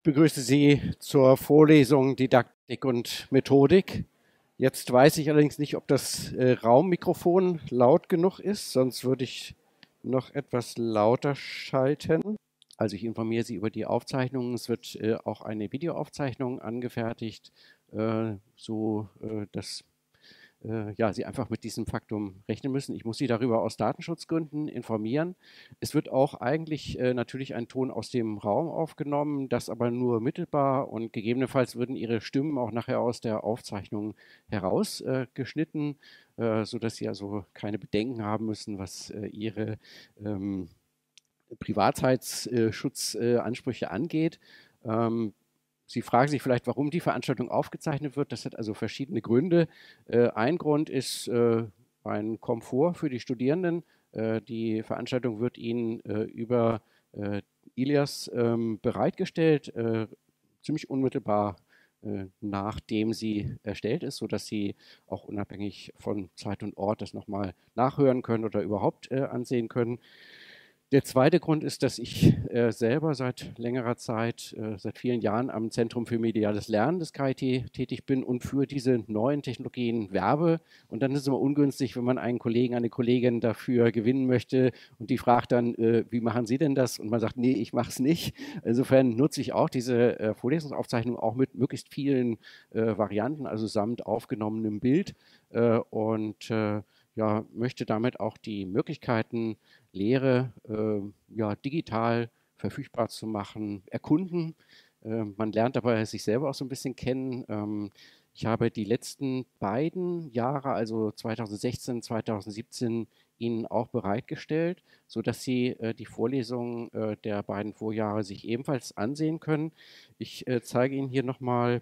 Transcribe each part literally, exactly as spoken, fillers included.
Begrüße Sie zur Vorlesung Didaktik und Methodik. Jetzt weiß ich allerdings nicht, ob das äh, Raummikrofon laut genug ist, sonst würde ich noch etwas lauter schalten. Also ich informiere Sie über die Aufzeichnung. Es wird äh, auch eine Videoaufzeichnung angefertigt, äh, so äh, dass äh, ja, Sie einfach mit diesem Faktum rechnen müssen. Ich muss Sie darüber aus Datenschutzgründen informieren. Es wird auch eigentlich äh, natürlich ein Ton aus dem Raum aufgenommen, das aber nur mittelbar, und gegebenenfalls würden Ihre Stimmen auch nachher aus der Aufzeichnung herausgeschnitten, äh, äh, sodass Sie also keine Bedenken haben müssen, was äh, Ihre ähm, Privatheitsschutzansprüche angeht. Ähm, Sie fragen sich vielleicht, warum die Veranstaltung aufgezeichnet wird. Das hat also verschiedene Gründe. Äh, ein Grund ist äh, ein Komfort für die Studierenden. Äh, die Veranstaltung wird Ihnen äh, über äh, Ilias ähm, bereitgestellt, äh, ziemlich unmittelbar äh, nachdem sie erstellt ist, sodass Sie auch unabhängig von Zeit und Ort das nochmal nachhören können oder überhaupt äh, ansehen können. Der zweite Grund ist, dass ich äh, selber seit längerer Zeit, äh, seit vielen Jahren am Zentrum für mediales Lernen des K I T tätig bin und für diese neuen Technologien werbe. Und dann ist es immer ungünstig, wenn man einen Kollegen, eine Kollegin dafür gewinnen möchte und die fragt dann, äh, wie machen Sie denn das? Und man sagt, nee, ich mache es nicht. Insofern nutze ich auch diese äh, Vorlesungsaufzeichnung auch mit möglichst vielen äh, Varianten, also samt aufgenommenem Bild, äh, und äh, ja, möchte damit auch die Möglichkeiten, Lehre äh, ja, digital verfügbar zu machen, erkunden. Äh, man lernt dabei sich selber auch so ein bisschen kennen. Ähm, ich habe die letzten beiden Jahre, also zweitausendsechzehn, zweitausendsiebzehn, Ihnen auch bereitgestellt, sodass Sie äh, die Vorlesungen äh, der beiden Vorjahre sich ebenfalls ansehen können. Ich äh, zeige Ihnen hier nochmal,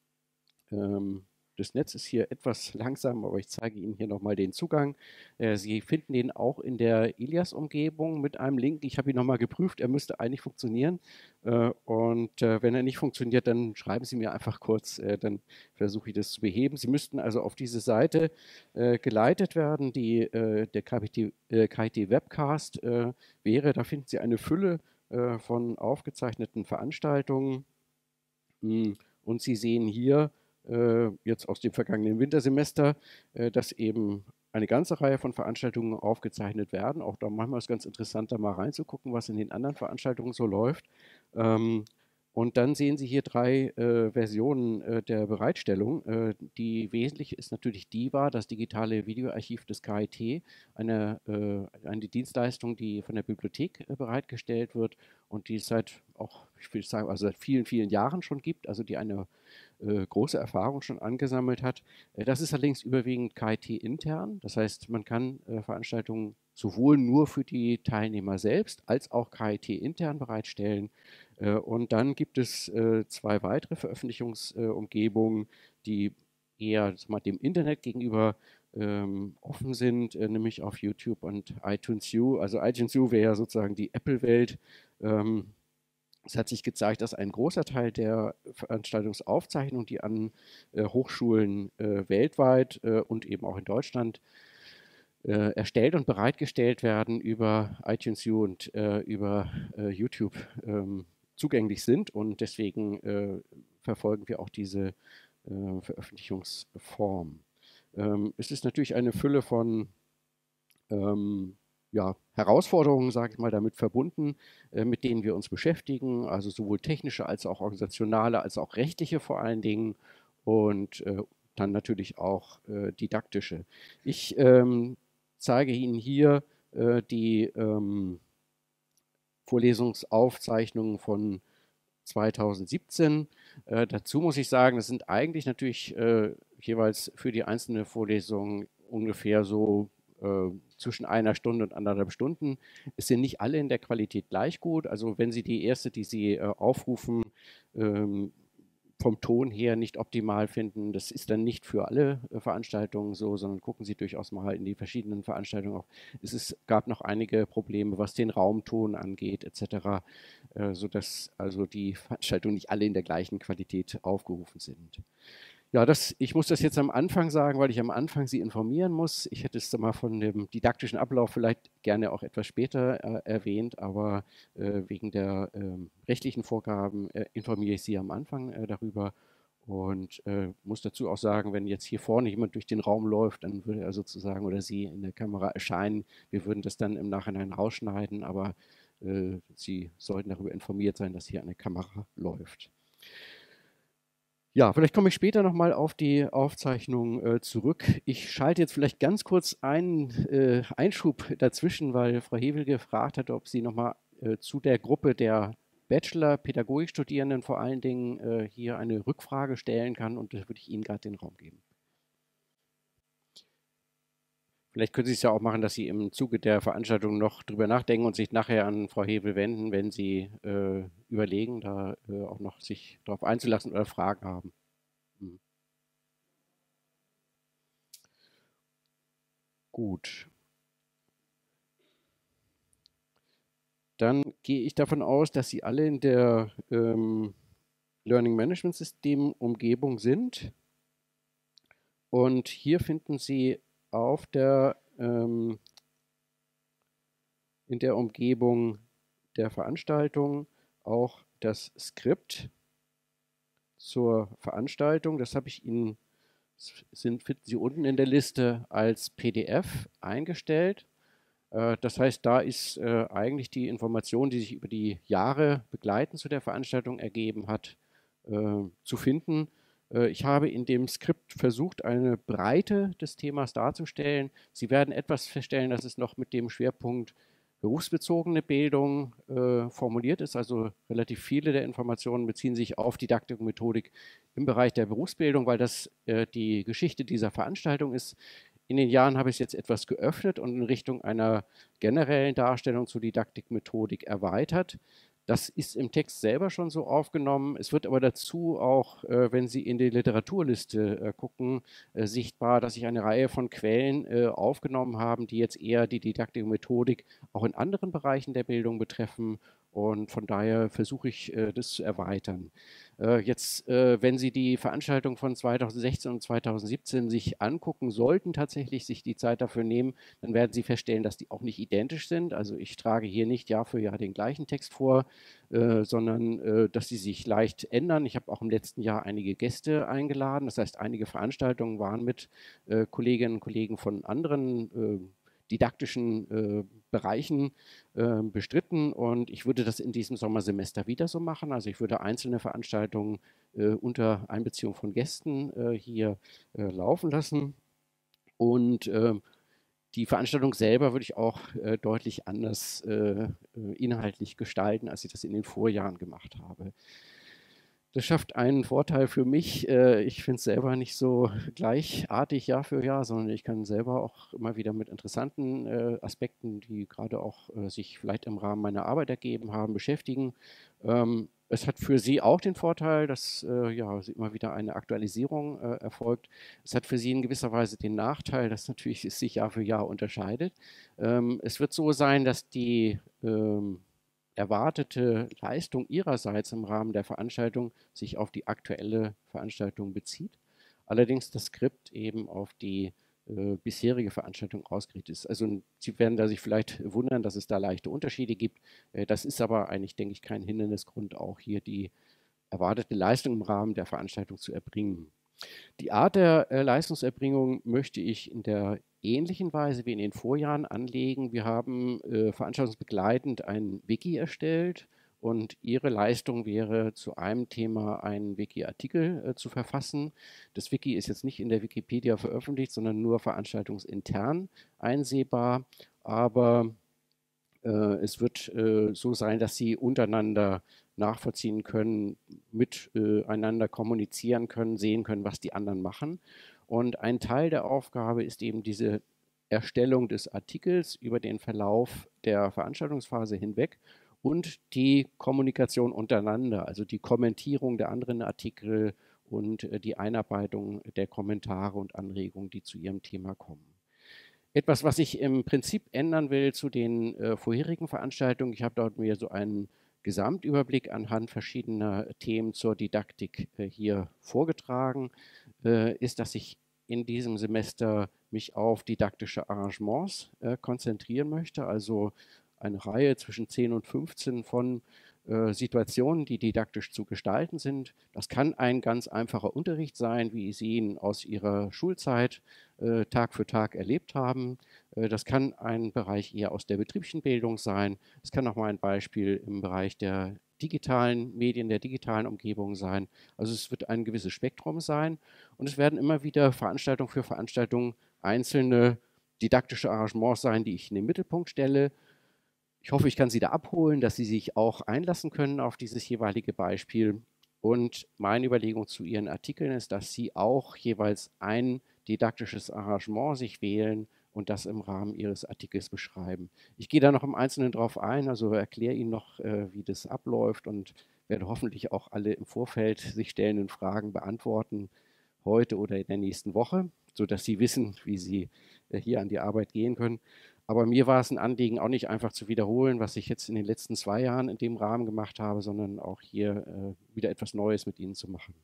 ähm, das Netz ist hier etwas langsam, aber ich zeige Ihnen hier nochmal den Zugang. Äh, Sie finden den auch in der Ilias-Umgebung mit einem Link. Ich habe ihn nochmal geprüft, er müsste eigentlich funktionieren. Äh, und äh, wenn er nicht funktioniert, dann schreiben Sie mir einfach kurz, äh, dann versuche ich das zu beheben. Sie müssten also auf diese Seite äh, geleitet werden, die äh, der K I T, äh, K I T Webcast äh, wäre. Da finden Sie eine Fülle äh, von aufgezeichneten Veranstaltungen. Mm, Und Sie sehen hier äh, jetzt aus dem vergangenen Wintersemester, äh, dass eben eine ganze Reihe von Veranstaltungen aufgezeichnet werden. Auch da manchmal ist es ganz interessant, da mal reinzugucken, was in den anderen Veranstaltungen so läuft. Ähm, und dann sehen Sie hier drei äh, Versionen äh, der Bereitstellung. Äh, die wesentliche ist natürlich DIVA, das digitale Videoarchiv des K I T, eine, äh, eine Dienstleistung, die von der Bibliothek äh, bereitgestellt wird und die es seit auch, ich will sagen, also seit vielen, vielen Jahren schon gibt, also die eine äh, große Erfahrung schon angesammelt hat. Äh, das ist allerdings überwiegend K I T intern. Das heißt, man kann äh, Veranstaltungen sowohl nur für die Teilnehmer selbst als auch K I T intern bereitstellen. Äh, und dann gibt es äh, zwei weitere Veröffentlichungsumgebungen, die eher sag mal, dem Internet gegenüber ähm, offen sind, äh, nämlich auf YouTube und iTunes U. Also iTunes U wäre ja sozusagen die Apple-Welt. Ähm, es hat sich gezeigt, dass ein großer Teil der Veranstaltungsaufzeichnungen, die an äh, Hochschulen äh, weltweit äh, und eben auch in Deutschland äh, erstellt und bereitgestellt werden, über iTunes U und äh, über äh, YouTube ähm, zugänglich sind. Und deswegen äh, verfolgen wir auch diese äh, Veröffentlichungsform. Ähm, es ist natürlich eine Fülle von ähm, ja, Herausforderungen, sage ich mal, damit verbunden, äh, mit denen wir uns beschäftigen, also sowohl technische als auch organisationale, als auch rechtliche vor allen Dingen, und äh, dann natürlich auch äh, didaktische. Ich ähm, zeige Ihnen hier äh, die ähm, Vorlesungsaufzeichnungen von zweitausendsiebzehn. Äh, dazu muss ich sagen, das sind eigentlich natürlich äh, jeweils für die einzelne Vorlesung ungefähr so äh, zwischen einer Stunde und anderthalb Stunden. Es sind nicht alle in der Qualität gleich gut. Also wenn Sie die erste, die Sie äh, aufrufen, ähm, vom Ton her nicht optimal finden, das ist dann nicht für alle äh, Veranstaltungen so, sondern gucken Sie durchaus mal in die verschiedenen Veranstaltungen auch. Es ist, gab noch einige Probleme, was den Raumton angeht, et cetera, äh, sodass also die Veranstaltungen nicht alle in der gleichen Qualität aufgerufen sind. Ja, das, ich muss das jetzt am Anfang sagen, weil ich am Anfang Sie informieren muss. Ich hätte es dann mal von dem didaktischen Ablauf vielleicht gerne auch etwas später äh, erwähnt, aber äh, wegen der ähm, rechtlichen Vorgaben äh, informiere ich Sie am Anfang äh, darüber und äh, muss dazu auch sagen, wenn jetzt hier vorne jemand durch den Raum läuft, dann würde er sozusagen oder Sie in der Kamera erscheinen. Wir würden das dann im Nachhinein rausschneiden, aber äh, Sie sollten darüber informiert sein, dass hier eine Kamera läuft. Ja, vielleicht komme ich später nochmal auf die Aufzeichnung äh, zurück. Ich schalte jetzt vielleicht ganz kurz einen äh, Einschub dazwischen, weil Frau Hevel gefragt hat, ob sie nochmal äh, zu der Gruppe der Bachelor-Pädagogikstudierenden vor allen Dingen äh, hier eine Rückfrage stellen kann und da würde ich Ihnen gerade den Raum geben. Vielleicht können Sie es ja auch machen, dass Sie im Zuge der Veranstaltung noch drüber nachdenken und sich nachher an Frau Hevel wenden, wenn Sie äh, überlegen, da äh, auch noch sich darauf einzulassen oder Fragen haben. Hm. Gut. Dann gehe ich davon aus, dass Sie alle in der ähm, Learning Management System Umgebung sind. Und hier finden Sie auf der, ähm, in der Umgebung der Veranstaltung auch das Skript zur Veranstaltung. Das habe ich Ihnen, sind, finden Sie unten in der Liste als P D F eingestellt. Das heißt, da ist äh, eigentlich die Information, die sich über die Jahre begleitend zu der Veranstaltung ergeben hat, äh, zu finden. Äh, ich habe in dem Skript versucht, eine Breite des Themas darzustellen. Sie werden etwas feststellen, dass es noch mit dem Schwerpunkt berufsbezogene Bildung äh, formuliert ist. Also relativ viele der Informationen beziehen sich auf Didaktik und Methodik im Bereich der Berufsbildung, weil das äh, die Geschichte dieser Veranstaltung ist. In den Jahren habe ich es jetzt etwas geöffnet und in Richtung einer generellen Darstellung zur Didaktikmethodik erweitert. Das ist im Text selber schon so aufgenommen. Es wird aber dazu auch, äh, wenn Sie in die Literaturliste äh, gucken, äh, sichtbar, dass ich eine Reihe von Quellen äh, aufgenommen habe, die jetzt eher die Didaktik und Methodik auch in anderen Bereichen der Bildung betreffen. Und von daher versuche ich, äh, das zu erweitern. Äh, jetzt, äh, wenn Sie die Veranstaltung von zweitausendsechzehn und zweitausendsiebzehn sich angucken sollten, tatsächlich sich die Zeit dafür nehmen, dann werden Sie feststellen, dass die auch nicht identisch sind. Also ich trage hier nicht Jahr für Jahr den gleichen Text vor, äh, sondern äh, dass sie sich leicht ändern. Ich habe auch im letzten Jahr einige Gäste eingeladen. Das heißt, einige Veranstaltungen waren mit äh, Kolleginnen und Kollegen von anderen äh, didaktischen äh, Bereichen äh, bestritten und ich würde das in diesem Sommersemester wieder so machen. Also ich würde einzelne Veranstaltungen äh, unter Einbeziehung von Gästen äh, hier äh, laufen lassen und äh, die Veranstaltung selber würde ich auch äh, deutlich anders äh, inhaltlich gestalten, als ich das in den Vorjahren gemacht habe. Das schafft einen Vorteil für mich. Ich finde es selber nicht so gleichartig Jahr für Jahr, sondern ich kann selber auch immer wieder mit interessanten Aspekten, die gerade auch sich vielleicht im Rahmen meiner Arbeit ergeben haben, beschäftigen. Es hat für Sie auch den Vorteil, dass ja, immer wieder eine Aktualisierung erfolgt. Es hat für Sie in gewisser Weise den Nachteil, dass natürlich es sich Jahr für Jahr unterscheidet. Es wird so sein, dass die erwartete Leistung ihrerseits im Rahmen der Veranstaltung sich auf die aktuelle Veranstaltung bezieht. Allerdings das Skript eben auf die äh, bisherige Veranstaltung ausgerichtet ist. Also Sie werden da sich vielleicht wundern, dass es da leichte Unterschiede gibt. Äh, das ist aber eigentlich, denke ich, kein Hindernisgrund, auch hier die erwartete Leistung im Rahmen der Veranstaltung zu erbringen. Die Art der äh, Leistungserbringung möchte ich in der ähnlichen Weise wie in den Vorjahren anlegen. Wir haben äh, veranstaltungsbegleitend ein Wiki erstellt und Ihre Leistung wäre, zu einem Thema einen Wiki-Artikel äh, zu verfassen. Das Wiki ist jetzt nicht in der Wikipedia veröffentlicht, sondern nur veranstaltungsintern einsehbar. Aber äh, es wird äh, so sein, dass Sie untereinander nachvollziehen können, miteinander kommunizieren können, sehen können, was die anderen machen. Und ein Teil der Aufgabe ist eben diese Erstellung des Artikels über den Verlauf der Veranstaltungsphase hinweg und die Kommunikation untereinander, also die Kommentierung der anderen Artikel und die Einarbeitung der Kommentare und Anregungen, die zu Ihrem Thema kommen. Etwas, was ich im Prinzip ändern will zu den äh, vorherigen Veranstaltungen, ich habe dort mir so einen Gesamtüberblick anhand verschiedener Themen zur Didaktik äh, hier vorgetragen. äh, ist, dass ich in diesem Semester mich auf didaktische Arrangements äh, konzentrieren möchte, also eine Reihe zwischen zehn und fünfzehn von äh, Situationen, die didaktisch zu gestalten sind. Das kann ein ganz einfacher Unterricht sein, wie Sie ihn aus Ihrer Schulzeit äh, Tag für Tag erlebt haben. Äh, das kann ein Bereich eher aus der betrieblichen Bildung sein. Es kann auch mal ein Beispiel im Bereich der digitalen Medien, der digitalen Umgebung sein. Also es wird ein gewisses Spektrum sein und es werden immer wieder Veranstaltung für Veranstaltung einzelne didaktische Arrangements sein, die ich in den Mittelpunkt stelle. Ich hoffe, ich kann Sie da abholen, dass Sie sich auch einlassen können auf dieses jeweilige Beispiel. Und meine Überlegung zu Ihren Artikeln ist, dass Sie auch jeweils ein didaktisches Arrangement sich wählen und das im Rahmen Ihres Artikels beschreiben. Ich gehe da noch im Einzelnen drauf ein, also erkläre Ihnen noch, äh, wie das abläuft und werde hoffentlich auch alle im Vorfeld sich stellenden Fragen beantworten, heute oder in der nächsten Woche, sodass Sie wissen, wie Sie äh, hier an die Arbeit gehen können. Aber mir war es ein Anliegen, auch nicht einfach zu wiederholen, was ich jetzt in den letzten zwei Jahren in dem Rahmen gemacht habe, sondern auch hier äh, wieder etwas Neues mit Ihnen zu machen.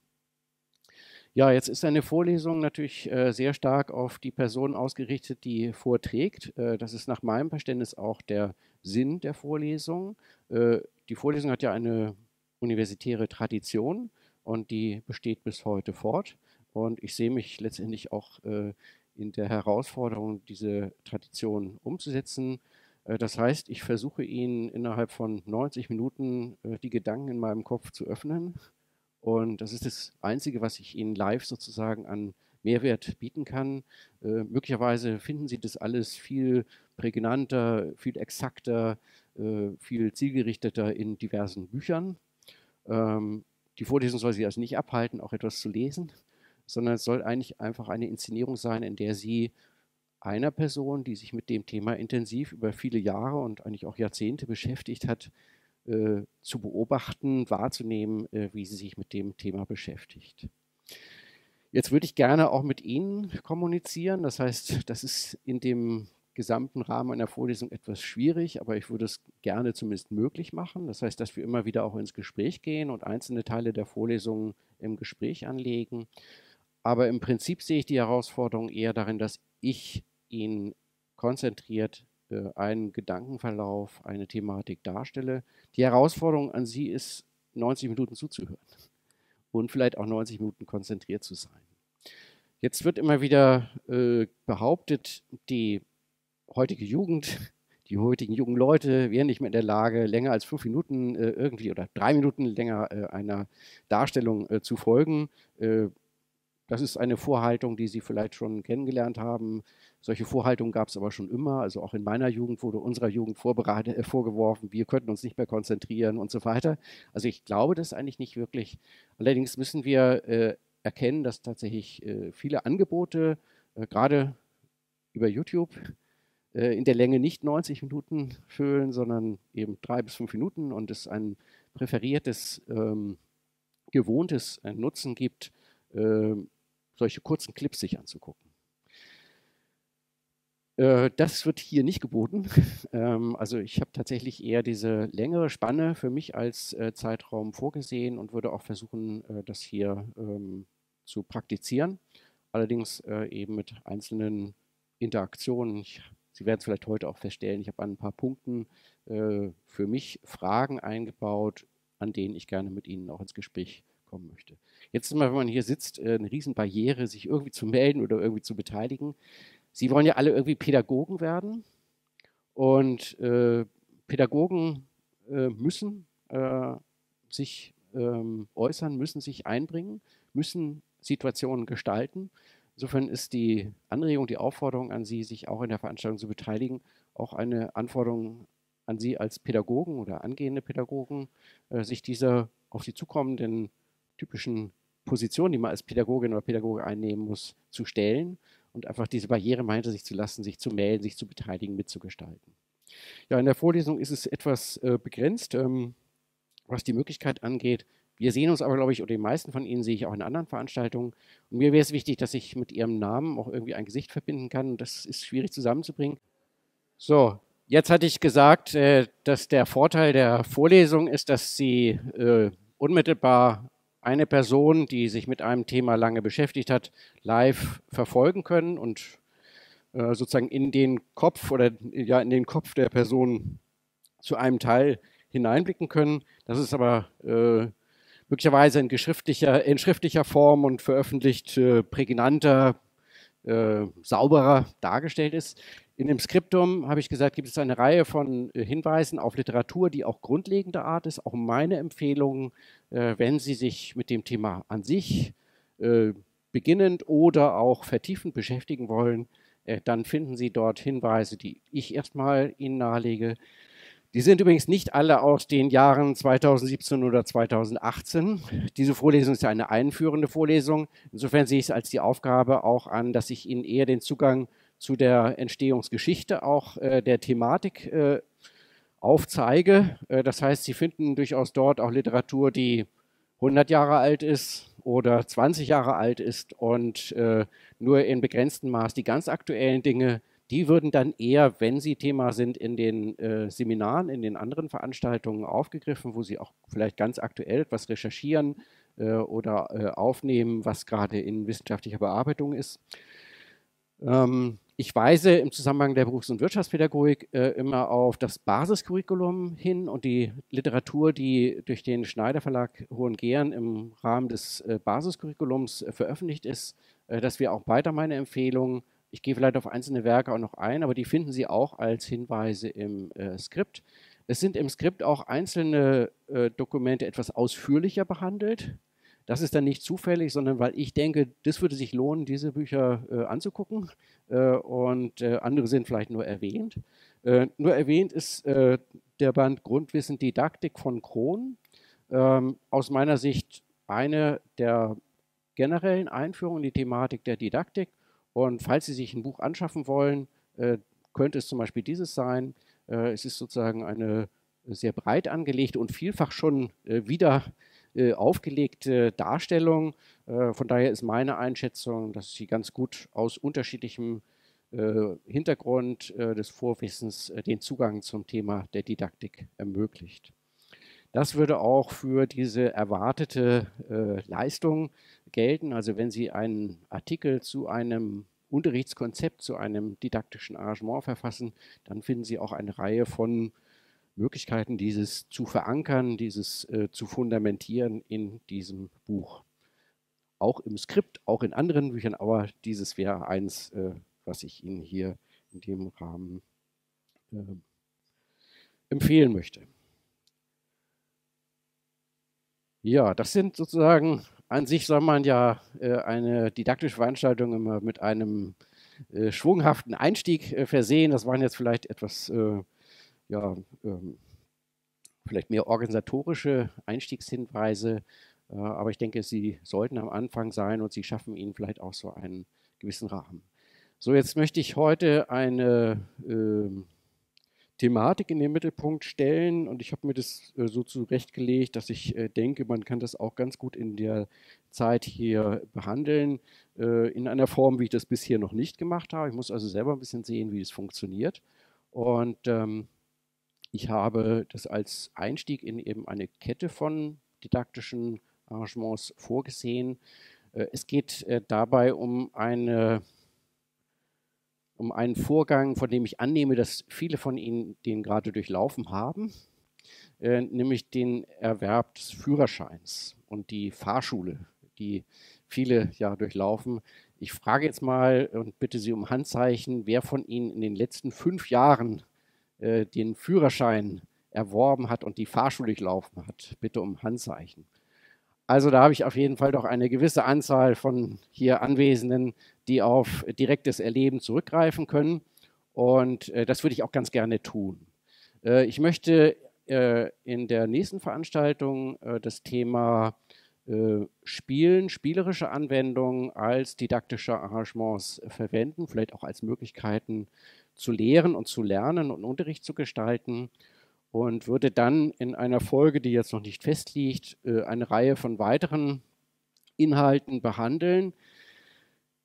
Ja, jetzt ist eine Vorlesung natürlich äh, sehr stark auf die Person ausgerichtet, die vorträgt. Äh, das ist nach meinem Verständnis auch der Sinn der Vorlesung. Äh, die Vorlesung hat ja eine universitäre Tradition und die besteht bis heute fort. Und ich sehe mich letztendlich auch äh, in der Herausforderung, diese Tradition umzusetzen. Äh, das heißt, ich versuche Ihnen innerhalb von neunzig Minuten äh, die Gedanken in meinem Kopf zu öffnen. Und das ist das Einzige, was ich Ihnen live sozusagen an Mehrwert bieten kann. Äh, möglicherweise finden Sie das alles viel prägnanter, viel exakter, äh, viel zielgerichteter in diversen Büchern. Ähm, die Vorlesung soll Sie also nicht abhalten, auch etwas zu lesen, sondern es soll eigentlich einfach eine Inszenierung sein, in der Sie einer Person, die sich mit dem Thema intensiv über viele Jahre und eigentlich auch Jahrzehnte beschäftigt hat, äh, zu beobachten, wahrzunehmen, äh, wie sie sich mit dem Thema beschäftigt. Jetzt würde ich gerne auch mit Ihnen kommunizieren. Das heißt, das ist in dem gesamten Rahmen einer Vorlesung etwas schwierig, aber ich würde es gerne zumindest möglich machen. Das heißt, dass wir immer wieder auch ins Gespräch gehen und einzelne Teile der Vorlesung im Gespräch anlegen. Aber im Prinzip sehe ich die Herausforderung eher darin, dass ich Ihnen konzentriert äh, einen Gedankenverlauf, eine Thematik darstelle. Die Herausforderung an Sie ist, neunzig Minuten zuzuhören und vielleicht auch neunzig Minuten konzentriert zu sein. Jetzt wird immer wieder äh, behauptet, die heutige Jugend, die heutigen jungen Leute wären nicht mehr in der Lage, länger als fünf Minuten äh, irgendwie oder drei Minuten länger äh, einer Darstellung äh, zu folgen. Äh, Das ist eine Vorhaltung, die Sie vielleicht schon kennengelernt haben. Solche Vorhaltungen gab es aber schon immer. Also auch in meiner Jugend wurde unserer Jugend vorbereitet, äh, vorgeworfen, wir könnten uns nicht mehr konzentrieren und so weiter. Also ich glaube das eigentlich nicht wirklich. Allerdings müssen wir äh, erkennen, dass tatsächlich äh, viele Angebote, äh, gerade über YouTube, äh, in der Länge nicht neunzig Minuten füllen, sondern eben drei bis fünf Minuten und es ein präferiertes, ähm, gewohntes äh, Nutzen gibt, äh, solche kurzen Clips sich anzugucken. Äh, das wird hier nicht geboten. ähm, also ich habe tatsächlich eher diese längere Spanne für mich als äh, Zeitraum vorgesehen und würde auch versuchen, äh, das hier ähm, zu praktizieren. Allerdings äh, eben mit einzelnen Interaktionen. Ich, Sie werden es vielleicht heute auch feststellen, ich habe an ein paar Punkten äh, für mich Fragen eingebaut, an denen ich gerne mit Ihnen auch ins Gespräch kommen möchte. Jetzt ist immer, wenn man hier sitzt, eine Riesenbarriere, sich irgendwie zu melden oder irgendwie zu beteiligen. Sie wollen ja alle irgendwie Pädagogen werden und äh, Pädagogen äh, müssen äh, sich ähm, äußern, müssen sich einbringen, müssen Situationen gestalten. Insofern ist die Anregung, die Aufforderung an Sie, sich auch in der Veranstaltung zu beteiligen, auch eine Anforderung an Sie als Pädagogen oder angehende Pädagogen, äh, sich dieser auf Sie zukommenden typischen Position, die man als Pädagogin oder Pädagoge einnehmen muss, zu stellen und einfach diese Barriere mal hinter sich zu lassen, sich zu melden, sich zu beteiligen, mitzugestalten. Ja, in der Vorlesung ist es etwas äh, begrenzt, ähm, was die Möglichkeit angeht. Wir sehen uns aber, glaube ich, oder die meisten von Ihnen sehe ich auch in anderen Veranstaltungen. Und mir wäre es wichtig, dass ich mit Ihrem Namen auch irgendwie ein Gesicht verbinden kann. Das ist schwierig zusammenzubringen. So, jetzt hatte ich gesagt, äh, dass der Vorteil der Vorlesung ist, dass Sie äh, unmittelbar eine Person, die sich mit einem Thema lange beschäftigt hat, live verfolgen können und äh, sozusagen in den Kopf oder ja in den Kopf der Person zu einem Teil hineinblicken können. Das ist aber äh, möglicherweise in schriftlicher, in schriftlicher Form und veröffentlicht äh, prägnanter, äh, sauberer dargestellt ist. In dem Skriptum, habe ich gesagt, gibt es eine Reihe von äh, Hinweisen auf Literatur, die auch grundlegender Art ist. Auch meine Empfehlungen, äh, wenn Sie sich mit dem Thema an sich äh, beginnend oder auch vertiefend beschäftigen wollen, äh, dann finden Sie dort Hinweise, die ich erstmal Ihnen nahelege. Die sind übrigens nicht alle aus den Jahren zweitausendsiebzehn oder zweitausendachtzehn. Diese Vorlesung ist ja eine einführende Vorlesung. Insofern sehe ich es als die Aufgabe auch an, dass ich Ihnen eher den Zugang zu der Entstehungsgeschichte auch äh, der Thematik äh, aufzeige. Äh, das heißt, Sie finden durchaus dort auch Literatur, die hundert Jahre alt ist oder zwanzig Jahre alt ist und äh, nur in begrenztem Maß die ganz aktuellen Dinge. Die würden dann eher, wenn sie Thema sind, in den äh, Seminaren, in den anderen Veranstaltungen aufgegriffen, wo sie auch vielleicht ganz aktuell etwas recherchieren äh, oder äh, aufnehmen, was gerade in wissenschaftlicher Bearbeitung ist. Ähm, ich weise im Zusammenhang der Berufs- und Wirtschaftspädagogik äh, immer auf das Basiscurriculum hin und die Literatur, die durch den Schneider Verlag Hohengehren im Rahmen des äh, Basiscurriculums äh, veröffentlicht ist. Äh, das wäre auch weiter meine Empfehlung. Ich gehe vielleicht auf einzelne Werke auch noch ein, aber die finden Sie auch als Hinweise im äh, Skript. Es sind im Skript auch einzelne äh, Dokumente etwas ausführlicher behandelt. Das ist dann nicht zufällig, sondern weil ich denke, das würde sich lohnen, diese Bücher äh, anzugucken. Äh, und äh, andere sind vielleicht nur erwähnt. Äh, nur erwähnt ist äh, der Band Grundwissen Didaktik von Krohn. Ähm, aus meiner Sicht eine der generellen Einführungen in die Thematik der Didaktik. Und falls Sie sich ein Buch anschaffen wollen, äh, könnte es zum Beispiel dieses sein. Äh, es ist sozusagen eine sehr breit angelegte und vielfach schon äh, wieder äh, aufgelegte Darstellung. Äh, von daher ist meine Einschätzung, dass sie ganz gut aus unterschiedlichem äh, Hintergrund äh, des Vorwissens äh, den Zugang zum Thema der Didaktik ermöglicht. Das würde auch für diese erwartete äh, Leistung gelten. Also wenn Sie einen Artikel zu einem Unterrichtskonzept, zu einem didaktischen Arrangement verfassen, dann finden Sie auch eine Reihe von Möglichkeiten, dieses zu verankern, dieses äh, zu fundamentieren in diesem Buch. Auch im Skript, auch in anderen Büchern, aber dieses wäre eins, äh, was ich Ihnen hier in dem Rahmen äh, empfehlen möchte. Ja, das sind sozusagen, an sich soll man ja äh, eine didaktische Veranstaltung immer mit einem äh, schwunghaften Einstieg äh, versehen. Das waren jetzt vielleicht etwas, äh, ja, ähm, vielleicht mehr organisatorische Einstiegshinweise, äh, aber ich denke, sie sollten am Anfang sein und sie schaffen ihnen vielleicht auch so einen gewissen Rahmen. So, jetzt möchte ich heute eine äh, Thematik in den Mittelpunkt stellen und ich habe mir das äh, so zurechtgelegt, dass ich äh, denke, man kann das auch ganz gut in der Zeit hier behandeln, äh, in einer Form, wie ich das bisher noch nicht gemacht habe. Ich muss also selber ein bisschen sehen, wie es funktioniert. Und ähm, ich habe das als Einstieg in eben eine Kette von didaktischen Arrangements vorgesehen. Äh, es geht äh, dabei um eine um einen Vorgang, von dem ich annehme, dass viele von Ihnen den gerade durchlaufen haben, äh, nämlich den Erwerb des Führerscheins und die Fahrschule, die viele ja durchlaufen. Ich frage jetzt mal und bitte Sie um Handzeichen, wer von Ihnen in den letzten fünf Jahren äh, den Führerschein erworben hat und die Fahrschule durchlaufen hat. Bitte um Handzeichen. Also da habe ich auf jeden Fall doch eine gewisse Anzahl von hier Anwesenden, die auf direktes Erleben zurückgreifen können. Und äh, das würde ich auch ganz gerne tun. Äh, ich möchte äh, in der nächsten Veranstaltung äh, das Thema äh, Spielen, spielerische Anwendungen als didaktische Arrangements verwenden, vielleicht auch als Möglichkeiten zu lehren und zu lernen und Unterricht zu gestalten. Und würde dann in einer Folge, die jetzt noch nicht festliegt, eine Reihe von weiteren Inhalten behandeln.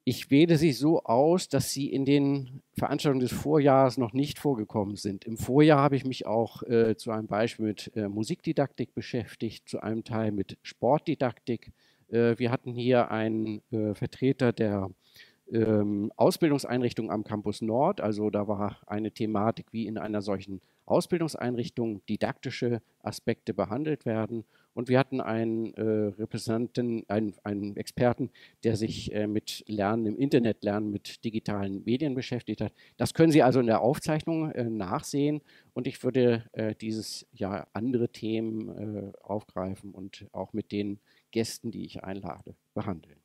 Ich wähle sie so aus, dass sie in den Veranstaltungen des Vorjahres noch nicht vorgekommen sind. Im Vorjahr habe ich mich auch äh, zu einem Beispiel mit äh, Musikdidaktik beschäftigt, zu einem Teil mit Sportdidaktik. Äh, wir hatten hier einen äh, Vertreter der ähm, Ausbildungseinrichtung am Campus Nord. Also da war eine Thematik, wie in einer solchen Ausbildungseinrichtung didaktische Aspekte behandelt werden. Und wir hatten einen äh, Repräsentanten, einen, einen Experten, der sich äh, mit Lernen im Internet, Lernen mit digitalen Medien beschäftigt hat. Das können Sie also in der Aufzeichnung äh, nachsehen. Und ich würde äh, dieses Jahr andere Themen äh, aufgreifen und auch mit den Gästen, die ich einlade, behandeln.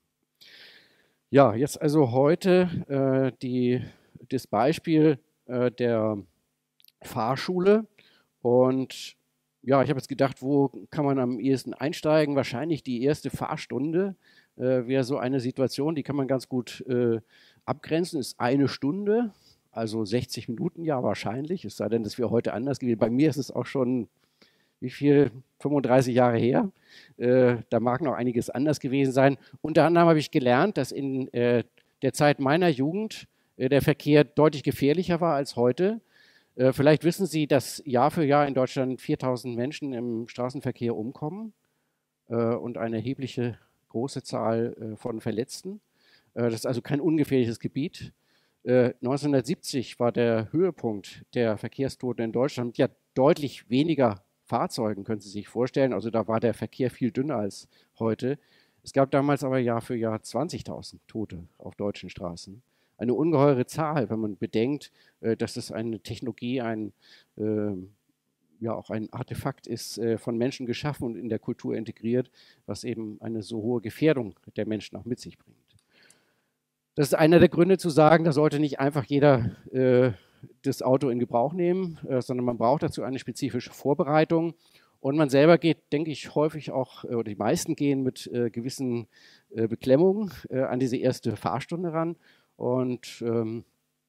Ja, jetzt also heute äh, die, das Beispiel äh, der Fahrschule. Und ja, ich habe jetzt gedacht, wo kann man am ehesten einsteigen? Wahrscheinlich die erste Fahrstunde äh, wäre so eine Situation, die kann man ganz gut äh, abgrenzen, ist eine Stunde, also sechzig Minuten, ja wahrscheinlich, es sei denn, dass wir heute anders gewesen. Bei mir ist es auch schon, wie viel, fünfunddreißig Jahre her. Äh, da mag noch einiges anders gewesen sein. Unter anderem habe ich gelernt, dass in äh, der Zeit meiner Jugend äh, der Verkehr deutlich gefährlicher war als heute. Äh, vielleicht wissen Sie, dass Jahr für Jahr in Deutschland viertausend Menschen im Straßenverkehr umkommen äh, und eine erhebliche große Zahl äh, von Verletzten. Äh, das ist also kein ungefährliches Gebiet. Äh, neunzehnhundertsiebzig war der Höhepunkt der Verkehrstoten in Deutschland. Ja, deutlich weniger Fahrzeugen, können Sie sich vorstellen. Also da war der Verkehr viel dünner als heute. Es gab damals aber Jahr für Jahr zwanzigtausend Tote auf deutschen Straßen. Eine ungeheure Zahl, wenn man bedenkt, äh, dass es eine Technologie, ein, äh, ja auch ein Artefakt ist, äh, von Menschen geschaffen und in der Kultur integriert, was eben eine so hohe Gefährdung der Menschen auch mit sich bringt. Das ist einer der Gründe zu sagen, da sollte nicht einfach jeder äh, das Auto in Gebrauch nehmen, äh, sondern man braucht dazu eine spezifische Vorbereitung. Und man selber geht, denke ich, häufig auch, oder die meisten gehen mit äh, gewissen äh, Beklemmungen äh, an diese erste Fahrstunde ran und ähm,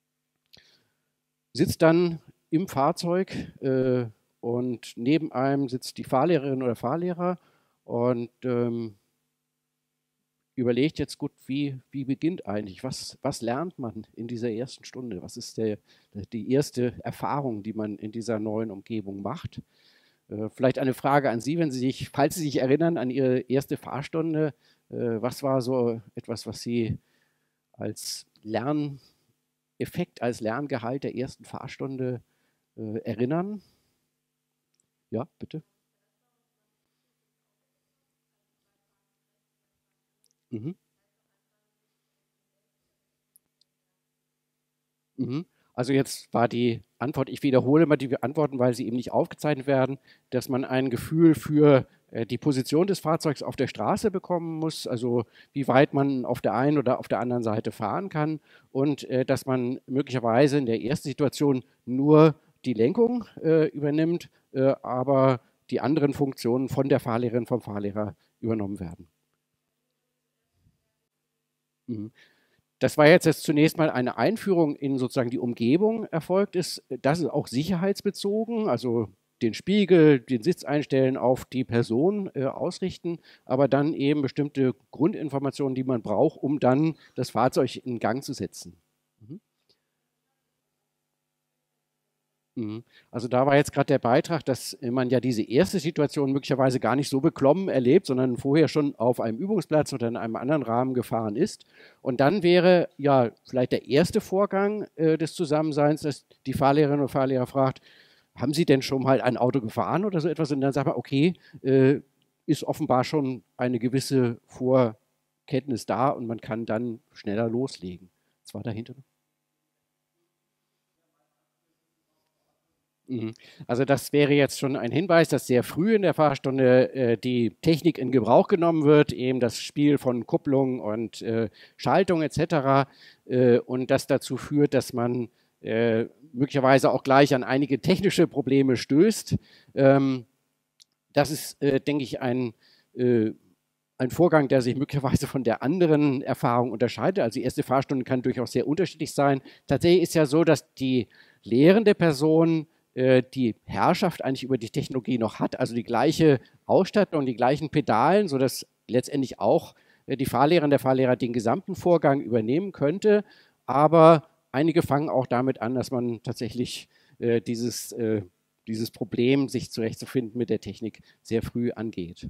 sitzt dann im Fahrzeug äh, und neben einem sitzt die Fahrlehrerin oder Fahrlehrer und ähm, überlegt jetzt gut, wie, wie beginnt eigentlich, was, was lernt man in dieser ersten Stunde, was ist der, die erste Erfahrung, die man in dieser neuen Umgebung macht. Äh, vielleicht eine Frage an Sie, wenn Sie sich, falls Sie sich erinnern an Ihre erste Fahrstunde, äh, was war so etwas, was Sie als Lerneffekt, als Lerngehalt der ersten Fahrstunde äh, erinnern? Ja, bitte. Mhm. Mhm. Also jetzt war die Antwort, ich wiederhole mal die Antworten, weil sie eben nicht aufgezeichnet werden, dass man ein Gefühl für äh, die Position des Fahrzeugs auf der Straße bekommen muss, also wie weit man auf der einen oder auf der anderen Seite fahren kann und äh, dass man möglicherweise in der ersten Situation nur die Lenkung äh, übernimmt, äh, aber die anderen Funktionen von der Fahrlehrerin, vom Fahrlehrer übernommen werden. Mhm. Das war jetzt, jetzt zunächst mal eine Einführung in sozusagen die Umgebung erfolgt ist. Das ist auch sicherheitsbezogen, also den Spiegel, den Sitz einstellen, auf die Person äh, ausrichten, aber dann eben bestimmte Grundinformationen, die man braucht, um dann das Fahrzeug in Gang zu setzen. Mhm. Mhm. Also da war jetzt gerade der Beitrag, dass man ja diese erste Situation möglicherweise gar nicht so beklommen erlebt, sondern vorher schon auf einem Übungsplatz oder in einem anderen Rahmen gefahren ist. Und dann wäre ja vielleicht der erste Vorgang äh, des Zusammenseins, dass die Fahrlehrerin oder Fahrlehrer fragt, haben Sie denn schon mal ein Auto gefahren oder so etwas? Und dann sagt man, okay, äh, ist offenbar schon eine gewisse Vorkenntnis da und man kann dann schneller loslegen. Was war dahinter? Mhm. Also das wäre jetzt schon ein Hinweis, dass sehr früh in der Fahrstunde äh, die Technik in Gebrauch genommen wird, eben das Spiel von Kupplung und äh, Schaltung et cetera. Äh, und das dazu führt, dass man äh, möglicherweise auch gleich an einige technische Probleme stößt. Ähm, das ist, äh, denke ich, ein, äh, ein Vorgang, der sich möglicherweise von der anderen Erfahrung unterscheidet. Also die erste Fahrstunde kann durchaus sehr unterschiedlich sein. Tatsächlich ist ja so, dass die lehrende Person äh, die Herrschaft eigentlich über die Technologie noch hat, also die gleiche Ausstattung, die gleichen Pedalen, sodass letztendlich auch äh, die Fahrlehrerin, der Fahrlehrer den gesamten Vorgang übernehmen könnte, aber einige fangen auch damit an, dass man tatsächlich äh, dieses, äh, dieses Problem, sich zurechtzufinden mit der Technik, sehr früh angeht.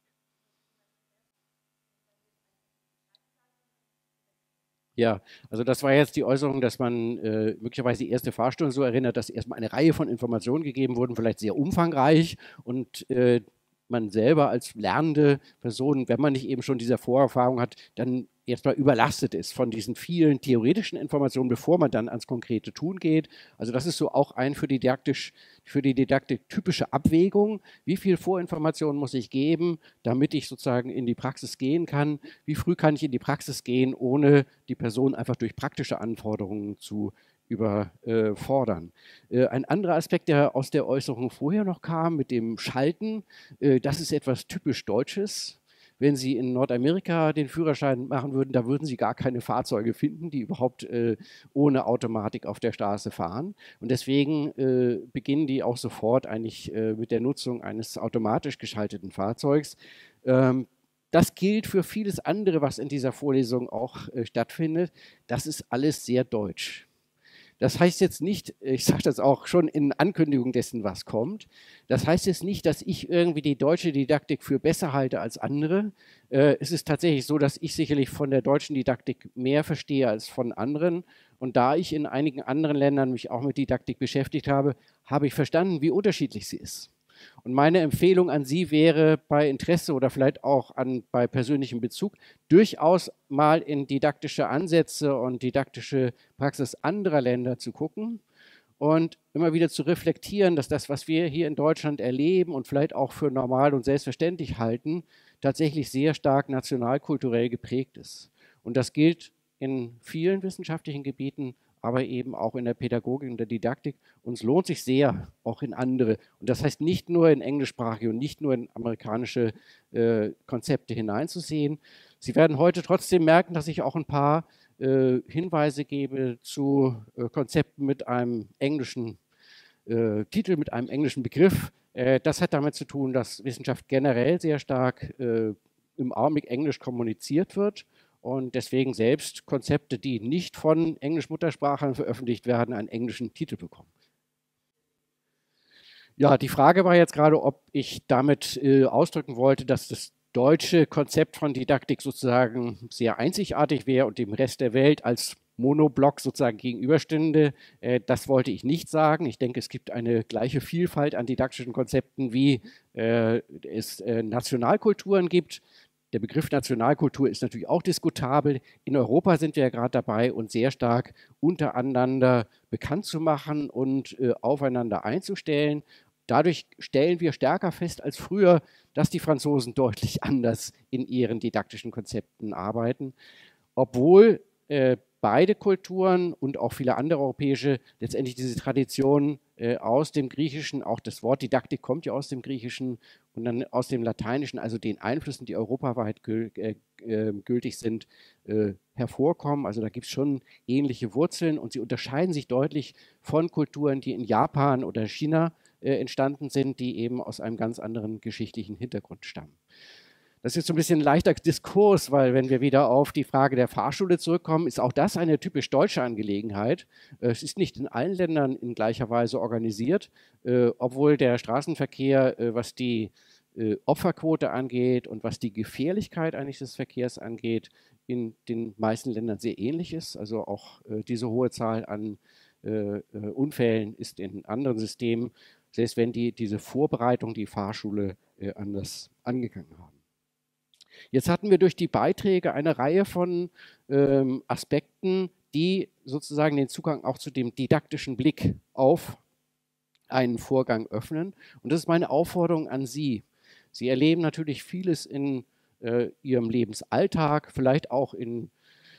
Ja, also das war jetzt die Äußerung, dass man äh, möglicherweise die erste Fahrstunde so erinnert, dass erstmal eine Reihe von Informationen gegeben wurden, vielleicht sehr umfangreich und äh, man selber als lernende Person, wenn man nicht eben schon diese Vorerfahrung hat, dann erstmal überlastet ist von diesen vielen theoretischen Informationen, bevor man dann ans konkrete Tun geht. Also das ist so auch ein für die didaktisch, für die Didaktik typische Abwägung. Wie viel Vorinformationen muss ich geben, damit ich sozusagen in die Praxis gehen kann? Wie früh kann ich in die Praxis gehen, ohne die Person einfach durch praktische Anforderungen zu überfordern. Äh, ein anderer Aspekt, der aus der Äußerung vorher noch kam, mit dem Schalten, äh, das ist etwas typisch Deutsches. Wenn Sie in Nordamerika den Führerschein machen würden, da würden Sie gar keine Fahrzeuge finden, die überhaupt äh, ohne Automatik auf der Straße fahren. Und deswegen äh, beginnen die auch sofort eigentlich äh, mit der Nutzung eines automatisch geschalteten Fahrzeugs. Ähm, das gilt für vieles andere, was in dieser Vorlesung auch äh, stattfindet. Das ist alles sehr deutsch. Das heißt jetzt nicht, ich sage das auch schon in Ankündigung dessen, was kommt, das heißt jetzt nicht, dass ich irgendwie die deutsche Didaktik für besser halte als andere. Äh, es ist tatsächlich so, dass ich sicherlich von der deutschen Didaktik mehr verstehe als von anderen. Und da ich in einigen anderen Ländern mich auch mit Didaktik beschäftigt habe, habe ich verstanden, wie unterschiedlich sie ist. Und meine Empfehlung an Sie wäre, bei Interesse oder vielleicht auch an, bei persönlichem Bezug, durchaus mal in didaktische Ansätze und didaktische Praxis anderer Länder zu gucken und immer wieder zu reflektieren, dass das, was wir hier in Deutschland erleben und vielleicht auch für normal und selbstverständlich halten, tatsächlich sehr stark nationalkulturell geprägt ist. Und das gilt in vielen wissenschaftlichen Gebieten, aber eben auch in der Pädagogik und der Didaktik. Und es lohnt sich sehr, auch in andere. Und das heißt nicht nur in englischsprachige und nicht nur in amerikanische äh, Konzepte hineinzusehen. Sie werden heute trotzdem merken, dass ich auch ein paar äh, Hinweise gebe zu äh, Konzepten mit einem englischen äh, Titel, mit einem englischen Begriff. Äh, das hat damit zu tun, dass Wissenschaft generell sehr stark äh, im Augenblick Englisch kommuniziert wird. Und deswegen selbst Konzepte, die nicht von Englisch-Muttersprachlern veröffentlicht werden, einen englischen Titel bekommen. Ja, die Frage war jetzt gerade, ob ich damit äh, ausdrücken wollte, dass das deutsche Konzept von Didaktik sozusagen sehr einzigartig wäre und dem Rest der Welt als Monoblock sozusagen gegenüberstünde. Äh, das wollte ich nicht sagen. Ich denke, es gibt eine gleiche Vielfalt an didaktischen Konzepten, wie äh, es äh, Nationalkulturen gibt. Der Begriff Nationalkultur ist natürlich auch diskutabel. In Europa sind wir ja gerade dabei, uns sehr stark untereinander bekannt zu machen und äh, aufeinander einzustellen. Dadurch stellen wir stärker fest als früher, dass die Franzosen deutlich anders in ihren didaktischen Konzepten arbeiten, obwohl äh, beide Kulturen und auch viele andere europäische letztendlich diese Tradition äh, aus dem Griechischen, auch das Wort Didaktik kommt ja aus dem Griechischen und dann aus dem Lateinischen, also den Einflüssen, die europaweit gül äh, äh, gültig sind, äh, hervorkommen. Also da gibt es schon ähnliche Wurzeln und sie unterscheiden sich deutlich von Kulturen, die in Japan oder China äh, entstanden sind, die eben aus einem ganz anderen geschichtlichen Hintergrund stammen. Das ist jetzt so ein bisschen ein leichter Diskurs, weil wenn wir wieder auf die Frage der Fahrschule zurückkommen, ist auch das eine typisch deutsche Angelegenheit. Es ist nicht in allen Ländern in gleicher Weise organisiert, äh, obwohl der Straßenverkehr, äh, was die äh, Opferquote angeht und was die Gefährlichkeit eigentlich des Verkehrs angeht, in den meisten Ländern sehr ähnlich ist. Also auch äh, diese hohe Zahl an äh, Unfällen ist in anderen Systemen, selbst wenn die diese Vorbereitung, die Fahrschule äh, anders angegangen haben. Jetzt hatten wir durch die Beiträge eine Reihe von ähm, Aspekten, die sozusagen den Zugang auch zu dem didaktischen Blick auf einen Vorgang öffnen. Und das ist meine Aufforderung an Sie. Sie erleben natürlich vieles in äh, Ihrem Lebensalltag, vielleicht auch in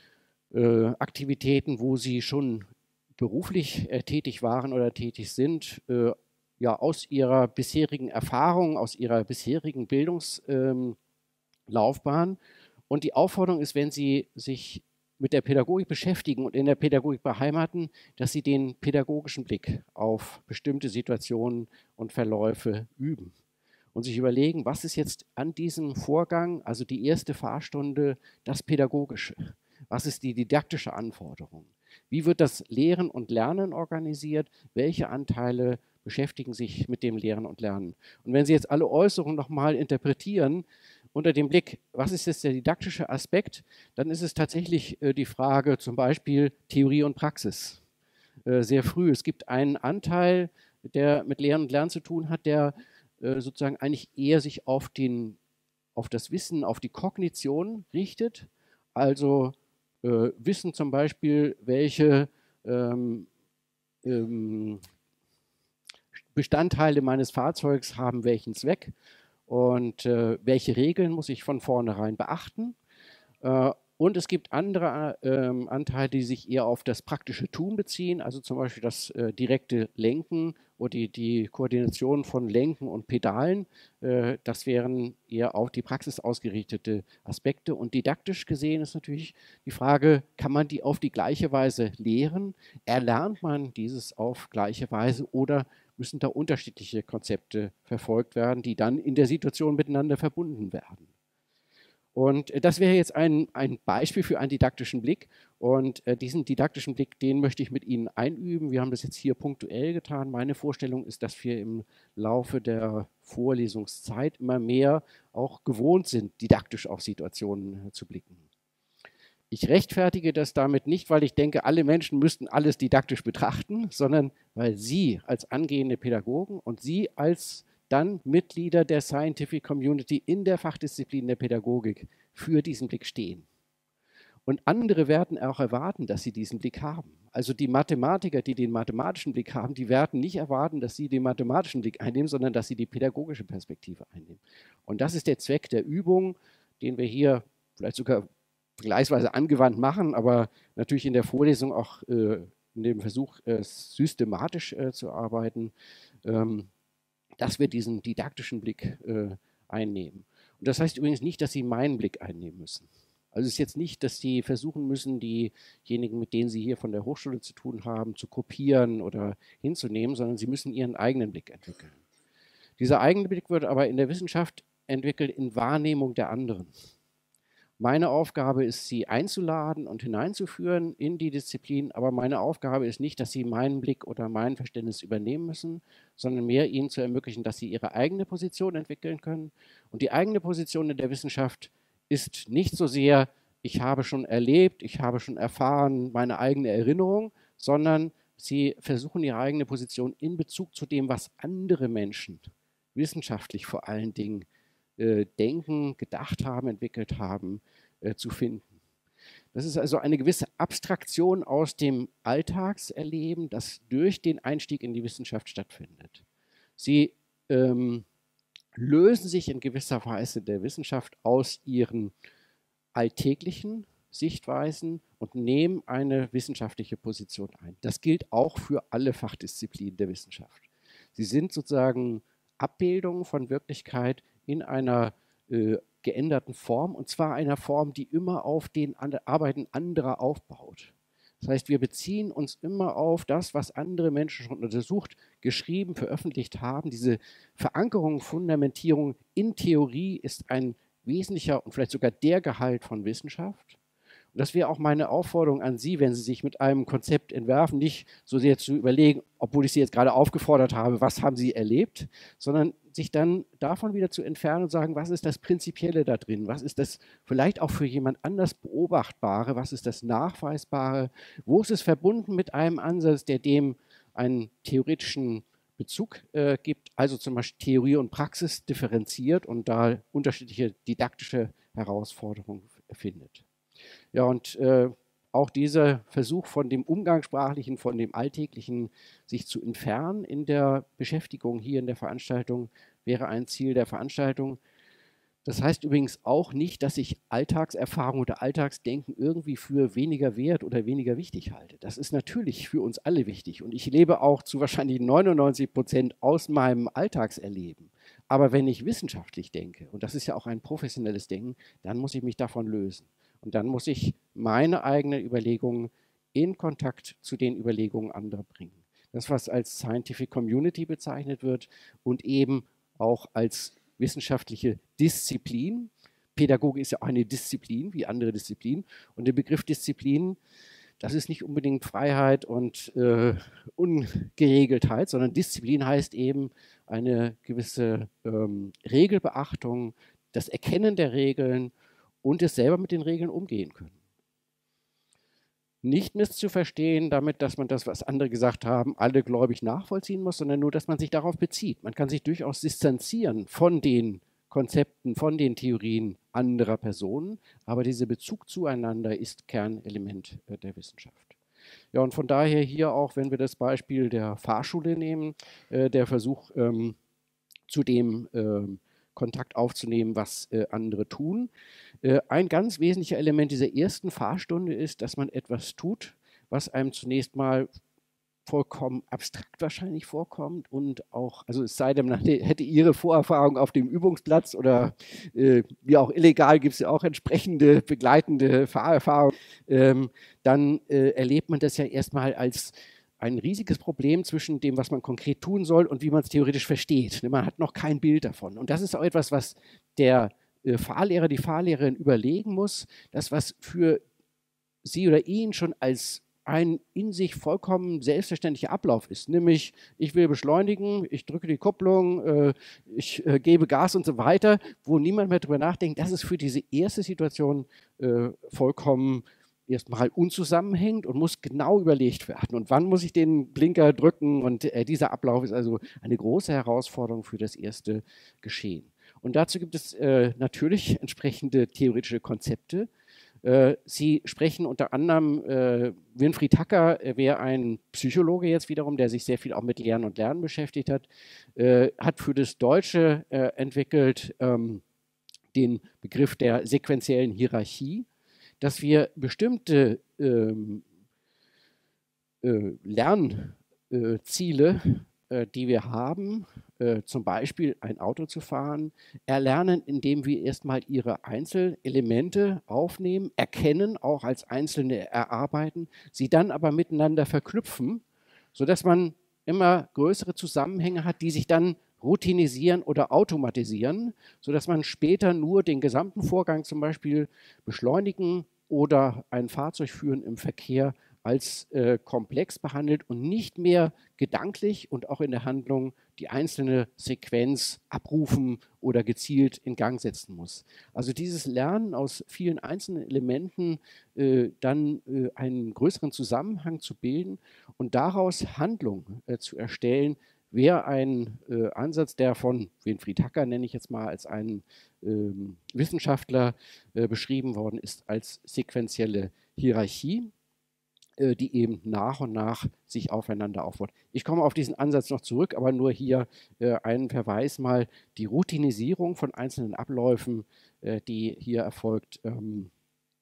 äh, Aktivitäten, wo Sie schon beruflich äh, tätig waren oder tätig sind, äh, ja, aus Ihrer bisherigen Erfahrung, aus Ihrer bisherigen Bildungs- ähm, Laufbahn. Und die Aufforderung ist, wenn Sie sich mit der Pädagogik beschäftigen und in der Pädagogik beheimaten, dass Sie den pädagogischen Blick auf bestimmte Situationen und Verläufe üben. und sich überlegen, was ist jetzt an diesem Vorgang, also die erste Fahrstunde, das Pädagogische? Was ist die didaktische Anforderung? Wie wird das Lehren und Lernen organisiert? Welche Anteile beschäftigen sich mit dem Lehren und Lernen? Und wenn Sie jetzt alle Äußerungen nochmal interpretieren, unter dem Blick, was ist jetzt der didaktische Aspekt, dann ist es tatsächlich äh, die Frage zum Beispiel Theorie und Praxis. Äh, sehr früh. Es gibt einen Anteil, der mit Lehren und Lernen zu tun hat, der äh, sozusagen eigentlich eher sich auf, den, auf das Wissen, auf die Kognition richtet. Also äh, Wissen zum Beispiel, welche ähm, ähm, Bestandteile meines Fahrzeugs haben welchen Zweck und äh, welche Regeln muss ich von vornherein beachten. Äh, und es gibt andere äh, Anteile, die sich eher auf das praktische Tun beziehen, also zum Beispiel das äh, direkte Lenken oder die, die Koordination von Lenken und Pedalen. Äh, das wären eher auf die Praxis ausgerichtete Aspekte. Und didaktisch gesehen ist natürlich die Frage, kann man die auf die gleiche Weise lehren? Erlernt man dieses auf gleiche Weise oder müssen da unterschiedliche Konzepte verfolgt werden, die dann in der Situation miteinander verbunden werden? Und das wäre jetzt ein, ein Beispiel für einen didaktischen Blick. Und äh, diesen didaktischen Blick, den möchte ich mit Ihnen einüben. Wir haben das jetzt hier punktuell getan. Meine Vorstellung ist, dass wir im Laufe der Vorlesungszeit immer mehr auch gewohnt sind, didaktisch auf Situationen äh, zu blicken. Ich rechtfertige das damit nicht, weil ich denke, alle Menschen müssten alles didaktisch betrachten, sondern weil Sie als angehende Pädagogen und Sie als dann Mitglieder der Scientific Community in der Fachdisziplin der Pädagogik für diesen Blick stehen. Und andere werden auch erwarten, dass sie diesen Blick haben. Also die Mathematiker, die den mathematischen Blick haben, die werden nicht erwarten, dass sie den mathematischen Blick einnehmen, sondern dass sie die pädagogische Perspektive einnehmen. Und das ist der Zweck der Übung, den wir hier vielleicht sogar vergleichsweise angewandt machen, aber natürlich in der Vorlesung auch äh, in dem Versuch, äh, systematisch äh, zu arbeiten, ähm, dass wir diesen didaktischen Blick äh, einnehmen. Und das heißt übrigens nicht, dass Sie meinen Blick einnehmen müssen. Also es ist jetzt nicht, dass Sie versuchen müssen, diejenigen, mit denen Sie hier von der Hochschule zu tun haben, zu kopieren oder hinzunehmen, sondern Sie müssen Ihren eigenen Blick entwickeln. Dieser eigene Blick wird aber in der Wissenschaft entwickelt in Wahrnehmung der anderen. Meine Aufgabe ist, Sie einzuladen und hineinzuführen in die Disziplin, aber meine Aufgabe ist nicht, dass Sie meinen Blick oder mein Verständnis übernehmen müssen, sondern mehr Ihnen zu ermöglichen, dass Sie Ihre eigene Position entwickeln können. Und die eigene Position in der Wissenschaft ist nicht so sehr, ich habe schon erlebt, ich habe schon erfahren, meine eigene Erinnerung, sondern Sie versuchen Ihre eigene Position in Bezug zu dem, was andere Menschen, wissenschaftlich vor allen Dingen, denken, gedacht haben, entwickelt haben, äh, zu finden. Das ist also eine gewisse Abstraktion aus dem Alltagserleben, das durch den Einstieg in die Wissenschaft stattfindet. Sie ähm, lösen sich in gewisser Weise der Wissenschaft aus ihren alltäglichen Sichtweisen und nehmen eine wissenschaftliche Position ein. Das gilt auch für alle Fachdisziplinen der Wissenschaft. Sie sind sozusagen Abbildungen von Wirklichkeit in einer äh, geänderten Form, und zwar einer Form, die immer auf den Arbeiten anderer aufbaut. Das heißt, wir beziehen uns immer auf das, was andere Menschen schon untersucht, geschrieben, veröffentlicht haben. Diese Verankerung, Fundamentierung in Theorie ist ein wesentlicher und vielleicht sogar der Gehalt von Wissenschaft. Und das wäre auch meine Aufforderung an Sie, wenn Sie sich mit einem Konzept entwerfen, nicht so sehr zu überlegen, obwohl ich Sie jetzt gerade aufgefordert habe, was haben Sie erlebt, sondern sich dann davon wieder zu entfernen und sagen, was ist das Prinzipielle da drin, was ist das vielleicht auch für jemand anders Beobachtbare, was ist das Nachweisbare, wo ist es verbunden mit einem Ansatz, der dem einen theoretischen Bezug äh, gibt, also zum Beispiel Theorie und Praxis differenziert und da unterschiedliche didaktische Herausforderungen findet. Ja, und äh, auch dieser Versuch von dem Umgangssprachlichen, von dem Alltäglichen sich zu entfernen in der Beschäftigung hier in der Veranstaltung, wäre ein Ziel der Veranstaltung. Das heißt übrigens auch nicht, dass ich Alltagserfahrung oder Alltagsdenken irgendwie für weniger wert oder weniger wichtig halte. Das ist natürlich für uns alle wichtig und ich lebe auch zu wahrscheinlich neunundneunzig Prozent aus meinem Alltagserleben. Aber wenn ich wissenschaftlich denke, und das ist ja auch ein professionelles Denken, dann muss ich mich davon lösen. Und dann muss ich meine eigenen Überlegungen in Kontakt zu den Überlegungen anderer bringen. Das, was als Scientific Community bezeichnet wird und eben auch als wissenschaftliche Disziplin. Pädagogik ist ja auch eine Disziplin, wie andere Disziplinen. Und der Begriff Disziplin, das ist nicht unbedingt Freiheit und äh, Ungeregeltheit, sondern Disziplin heißt eben eine gewisse ähm, Regelbeachtung, das Erkennen der Regeln und es selber mit den Regeln umgehen können. Nicht misszuverstehen damit, dass man das, was andere gesagt haben, alle gläubig nachvollziehen muss, sondern nur, dass man sich darauf bezieht. Man kann sich durchaus distanzieren von den Konzepten, von den Theorien anderer Personen, aber dieser Bezug zueinander ist Kernelement äh, der Wissenschaft. Ja, und von daher hier auch, wenn wir das Beispiel der Fahrschule nehmen, äh, der Versuch, ähm, zu dem ähm, Kontakt aufzunehmen, was äh, andere tun. Äh, ein ganz wesentlicher Element dieser ersten Fahrstunde ist, dass man etwas tut, was einem zunächst mal vollkommen abstrakt wahrscheinlich vorkommt und auch, also es sei denn, man hätte Ihre Vorerfahrung auf dem Übungsplatz oder äh, wie auch illegal gibt es ja auch entsprechende begleitende Fahrerfahrungen, ähm, dann äh, erlebt man das ja erstmal als ein riesiges Problem zwischen dem, was man konkret tun soll und wie man es theoretisch versteht. Man hat noch kein Bild davon. Und das ist auch etwas, was der äh, Fahrlehrer, die Fahrlehrerin überlegen muss, das, was für sie oder ihn schon als ein in sich vollkommen selbstverständlicher Ablauf ist. Nämlich, ich will beschleunigen, ich drücke die Kupplung, äh, ich äh, gebe Gas und so weiter, wo niemand mehr drüber nachdenkt, das ist für diese erste Situation äh, vollkommen erstmal unzusammenhängt und muss genau überlegt werden. Und wann muss ich den Blinker drücken? Und äh, dieser Ablauf ist also eine große Herausforderung für das erste Geschehen. Und dazu gibt es äh, natürlich entsprechende theoretische Konzepte. Äh, Sie sprechen unter anderem, äh, Winfried Hacker äh, wäre ein Psychologe jetzt wiederum, der sich sehr viel auch mit Lernen und Lernen beschäftigt hat, äh, hat für das Deutsche äh, entwickelt ähm, den Begriff der sequentiellen Hierarchie, dass wir bestimmte ähm, äh, Lernziele, äh, die wir haben, äh, zum Beispiel ein Auto zu fahren, erlernen, indem wir erstmal ihre Einzelelemente aufnehmen, erkennen, auch als einzelne erarbeiten, sie dann aber miteinander verknüpfen, sodass man immer größere Zusammenhänge hat, die sich dann routinisieren oder automatisieren, sodass man später nur den gesamten Vorgang, zum Beispiel beschleunigen oder ein Fahrzeug führen im Verkehr, als äh, komplex behandelt und nicht mehr gedanklich und auch in der Handlung die einzelne Sequenz abrufen oder gezielt in Gang setzen muss. Also dieses Lernen aus vielen einzelnen Elementen, äh, dann äh, einen größeren Zusammenhang zu bilden und daraus Handlung äh, zu erstellen, wäre ein äh, Ansatz, der von Winfried Hacker, nenne ich jetzt mal, als einen ähm, Wissenschaftler äh, beschrieben worden ist, als sequentielle Hierarchie, äh, die eben nach und nach sich aufeinander aufbaut. Ich komme auf diesen Ansatz noch zurück, aber nur hier äh, einen Verweis mal, die Routinisierung von einzelnen Abläufen, äh, die hier erfolgt, ähm,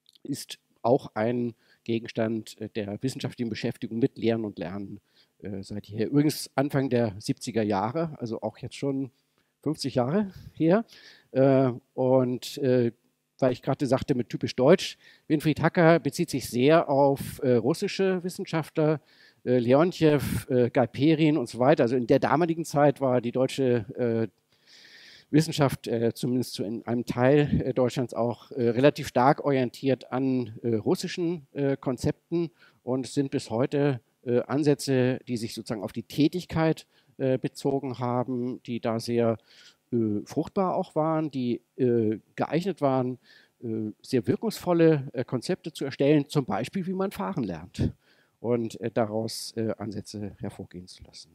ist auch ein Gegenstand äh, der wissenschaftlichen Beschäftigung mit Lehren und Lernen äh, seit jeher. Übrigens Anfang der siebziger Jahre, also auch jetzt schon fünfzig Jahre her. Äh, und äh, weil ich gerade sagte, mit typisch Deutsch, Winfried Hacker bezieht sich sehr auf äh, russische Wissenschaftler, äh, Leontjew, äh, Galperin und so weiter. Also in der damaligen Zeit war die deutsche äh, Wissenschaft, äh, zumindest zu in einem Teil äh, Deutschlands, auch äh, relativ stark orientiert an äh, russischen äh, Konzepten und es sind bis heute äh, Ansätze, die sich sozusagen auf die Tätigkeit äh, bezogen haben, die da sehr äh, fruchtbar auch waren, die äh, geeignet waren, äh, sehr wirkungsvolle äh, Konzepte zu erstellen, zum Beispiel, wie man fahren lernt und äh, daraus äh, Ansätze hervorgehen zu lassen.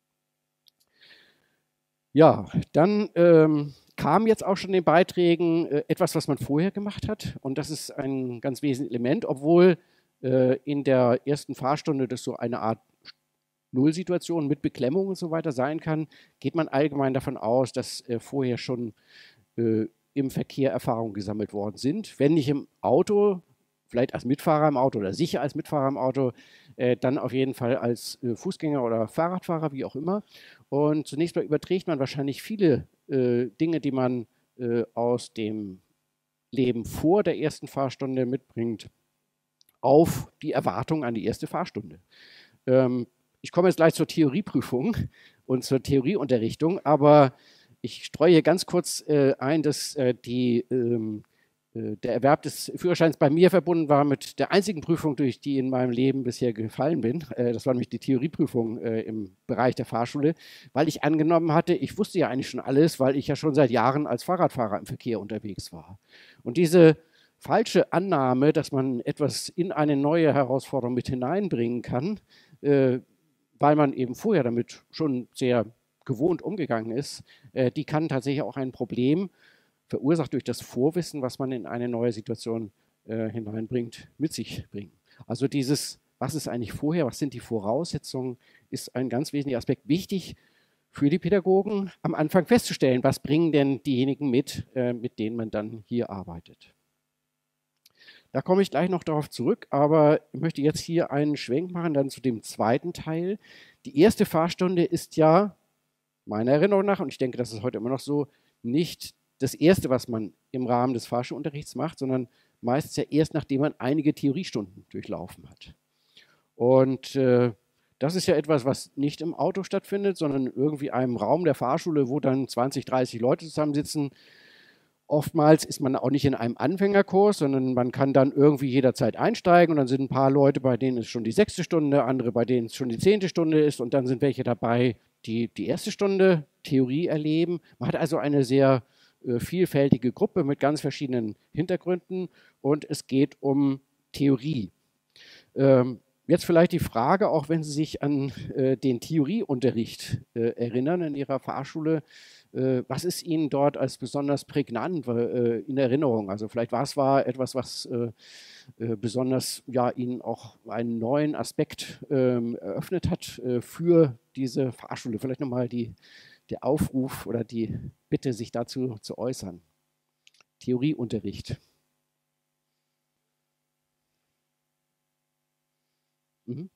Ja, dann ähm, kam jetzt auch schon in den Beiträgen äh, etwas, was man vorher gemacht hat. Und das ist ein ganz wesentliches Element, obwohl äh, in der ersten Fahrstunde das so eine Art Nullsituation mit Beklemmung und so weiter sein kann, geht man allgemein davon aus, dass äh, vorher schon äh, im Verkehr Erfahrungen gesammelt worden sind. Wenn nicht im Auto, vielleicht als Mitfahrer im Auto oder sicher als Mitfahrer im Auto, äh, dann auf jeden Fall als äh, Fußgänger oder Fahrradfahrer, wie auch immer. Und zunächst mal überträgt man wahrscheinlich viele äh, Dinge, die man äh, aus dem Leben vor der ersten Fahrstunde mitbringt, auf die Erwartung an die erste Fahrstunde. Ähm, ich komme jetzt gleich zur Theorieprüfung und zur Theorieunterrichtung, aber Ich streue ganz kurz äh, ein, dass äh, die, ähm, äh, der Erwerb des Führerscheins bei mir verbunden war mit der einzigen Prüfung, durch die in meinem Leben bisher gefallen bin. Äh, das war nämlich die Theorieprüfung äh, im Bereich der Fahrschule, weil ich angenommen hatte, ich wusste ja eigentlich schon alles, weil ich ja schon seit Jahren als Fahrradfahrer im Verkehr unterwegs war. Und diese falsche Annahme, dass man etwas in eine neue Herausforderung mit hineinbringen kann, äh, weil man eben vorher damit schon sehr gewohnt umgegangen ist, äh, die kann tatsächlich auch ein Problem, verursacht durch das Vorwissen, was man in eine neue Situation äh, hineinbringt, mit sich bringen. Also dieses, was ist eigentlich vorher, was sind die Voraussetzungen, ist ein ganz wesentlicher Aspekt. Wichtig für die Pädagogen, am Anfang festzustellen, was bringen denn diejenigen mit, äh, mit denen man dann hier arbeitet. Da komme ich gleich noch darauf zurück, aber ich möchte jetzt hier einen Schwenk machen, dann zu dem zweiten Teil. Die erste Fahrstunde ist ja meiner Erinnerung nach, und ich denke, das ist heute immer noch so, nicht das Erste, was man im Rahmen des Fahrschulunterrichts macht, sondern meistens ja erst, nachdem man einige Theoriestunden durchlaufen hat. Und äh, das ist ja etwas, was nicht im Auto stattfindet, sondern in irgendwie einem Raum der Fahrschule, wo dann zwanzig, dreißig Leute zusammensitzen. Oftmals ist man auch nicht in einem Anfängerkurs, sondern man kann dann irgendwie jederzeit einsteigen und dann sind ein paar Leute, bei denen es schon die sechste Stunde, andere, bei denen es schon die zehnte Stunde ist und dann sind welche dabei, die die erste Stunde Theorie erleben. Man hat also eine sehr äh, vielfältige Gruppe mit ganz verschiedenen Hintergründen und es geht um Theorie. Ähm, jetzt vielleicht die Frage, auch wenn Sie sich an äh, den Theorieunterricht äh, erinnern in Ihrer Fahrschule, äh, was ist Ihnen dort als besonders prägnant äh, in Erinnerung? Also vielleicht was war etwas, was äh, äh, besonders ja, Ihnen auch einen neuen Aspekt ähm, eröffnet hat äh, für diese Fahrschule? Vielleicht nochmal die, der Aufruf oder die Bitte, sich dazu zu äußern. Theorieunterricht. Mhm.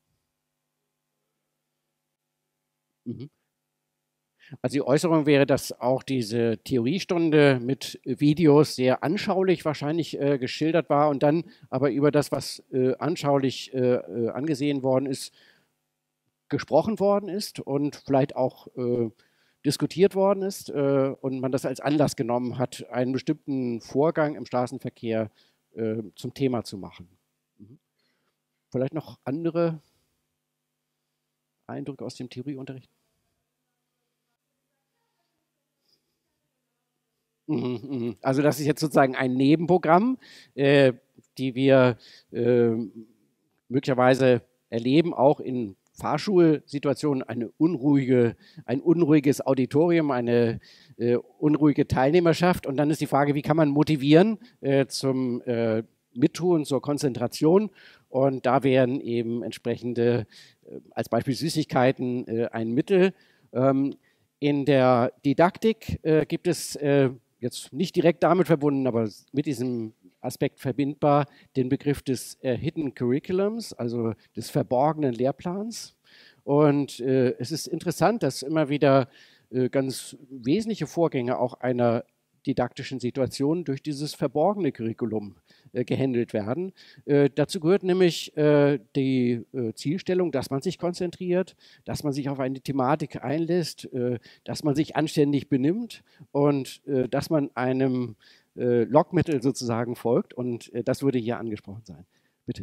Mhm. Also die Äußerung wäre, dass auch diese Theoriestunde mit Videos sehr anschaulich wahrscheinlich äh, geschildert war und dann aber über das, was äh, anschaulich äh, äh, angesehen worden ist, gesprochen worden ist und vielleicht auch äh, diskutiert worden ist äh, und man das als Anlass genommen hat, einen bestimmten Vorgang im Straßenverkehr äh, zum Thema zu machen. Mhm. Vielleicht noch andere Eindrücke aus dem Theorieunterricht? Mhm, mhm. Also das ist jetzt sozusagen ein Nebenprogramm, äh, die wir äh, möglicherweise erleben, auch in Fahrschulsituationen, eine unruhige, ein unruhiges Auditorium, eine äh, unruhige Teilnehmerschaft. Und dann ist die Frage, wie kann man motivieren äh, zum äh, Mittun, zur Konzentration. Und da wären eben entsprechende, äh, als Beispiel Süßigkeiten, äh, ein Mittel. Ähm, in der Didaktik äh, gibt es äh, jetzt nicht direkt damit verbunden, aber mit diesem Aspekt verbindbar, den Begriff des äh, Hidden Curriculums, also des verborgenen Lehrplans. Und äh, es ist interessant, dass immer wieder äh, ganz wesentliche Vorgänge auch einer didaktischen Situation durch dieses verborgene Curriculum äh, gehandelt werden. Äh, dazu gehört nämlich äh, die äh, Zielstellung, dass man sich konzentriert, dass man sich auf eine Thematik einlässt, äh, dass man sich anständig benimmt und äh, dass man einem äh, Lockmittel sozusagen folgt. Und äh, das würde hier angesprochen sein. Bitte.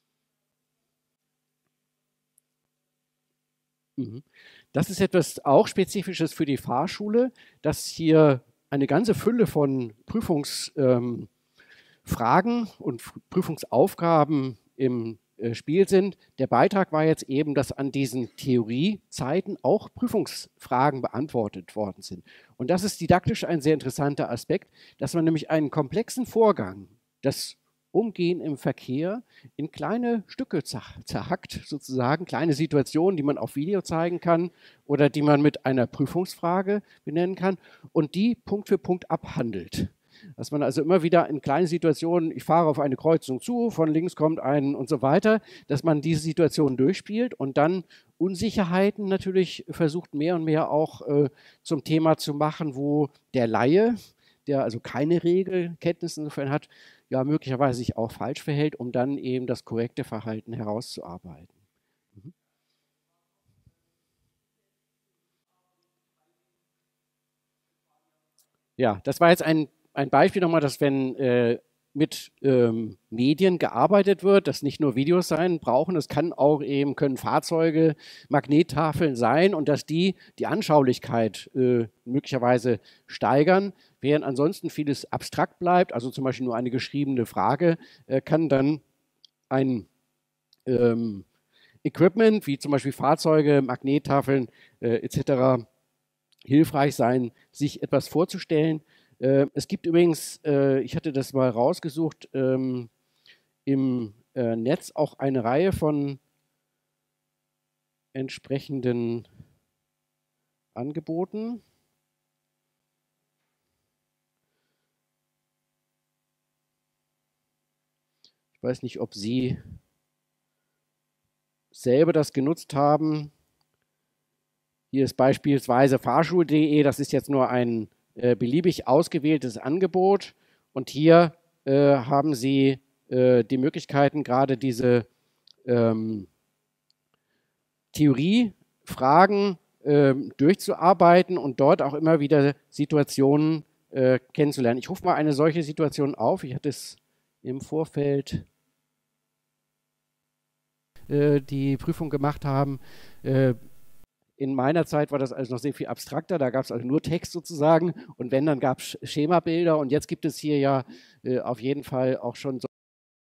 Mhm. Das ist etwas auch Spezifisches für die Fahrschule, dass hier eine ganze Fülle von Prüfungsfragen ähm, und Prüfungsaufgaben im äh, Spiel sind. Der Beitrag war jetzt eben, dass an diesen Theoriezeiten auch Prüfungsfragen beantwortet worden sind. Und das ist didaktisch ein sehr interessanter Aspekt, dass man nämlich einen komplexen Vorgang, das Umgehen im Verkehr, in kleine Stücke zerhackt, sozusagen, kleine Situationen, die man auf Video zeigen kann oder die man mit einer Prüfungsfrage benennen kann und die Punkt für Punkt abhandelt. Dass man also immer wieder in kleinen Situationen, ich fahre auf eine Kreuzung zu, von links kommt ein und so weiter, dass man diese Situation durchspielt und dann Unsicherheiten natürlich versucht mehr und mehr auch äh, zum Thema zu machen, wo der Laie, der also keine Regelkenntnisse insofern hat, ja möglicherweise sich auch falsch verhält, um dann eben das korrekte Verhalten herauszuarbeiten. Mhm. Ja, das war jetzt ein, ein Beispiel nochmal, dass wenn äh, mit ähm, Medien gearbeitet wird, das nicht nur Videos sein brauchen, es kann auch eben, können Fahrzeuge, Magnettafeln sein und dass die die Anschaulichkeit äh, möglicherweise steigern, während ansonsten vieles abstrakt bleibt, also zum Beispiel nur eine geschriebene Frage, äh, kann dann ein ähm, Equipment, wie zum Beispiel Fahrzeuge, Magnettafeln äh, et cetera, hilfreich sein, sich etwas vorzustellen. Äh, es gibt übrigens, äh, ich hatte das mal rausgesucht, ähm, im äh, Netz auch eine Reihe von entsprechenden Angeboten. Ich weiß nicht, ob Sie selber das genutzt haben. Hier ist beispielsweise fahrschul punkt de, das ist jetzt nur ein äh, beliebig ausgewähltes Angebot. Und hier äh, haben Sie äh, die Möglichkeiten, gerade diese ähm, Theoriefragen äh, durchzuarbeiten und dort auch immer wieder Situationen äh, kennenzulernen. Ich rufe mal eine solche Situation auf. Ich hatte es im Vorfeld äh, die Prüfung gemacht haben. Äh, In meiner Zeit war das also noch sehr viel abstrakter, da gab es also nur Text sozusagen und wenn, dann gab es Schemabilder und jetzt gibt es hier ja äh, auf jeden Fall auch schon so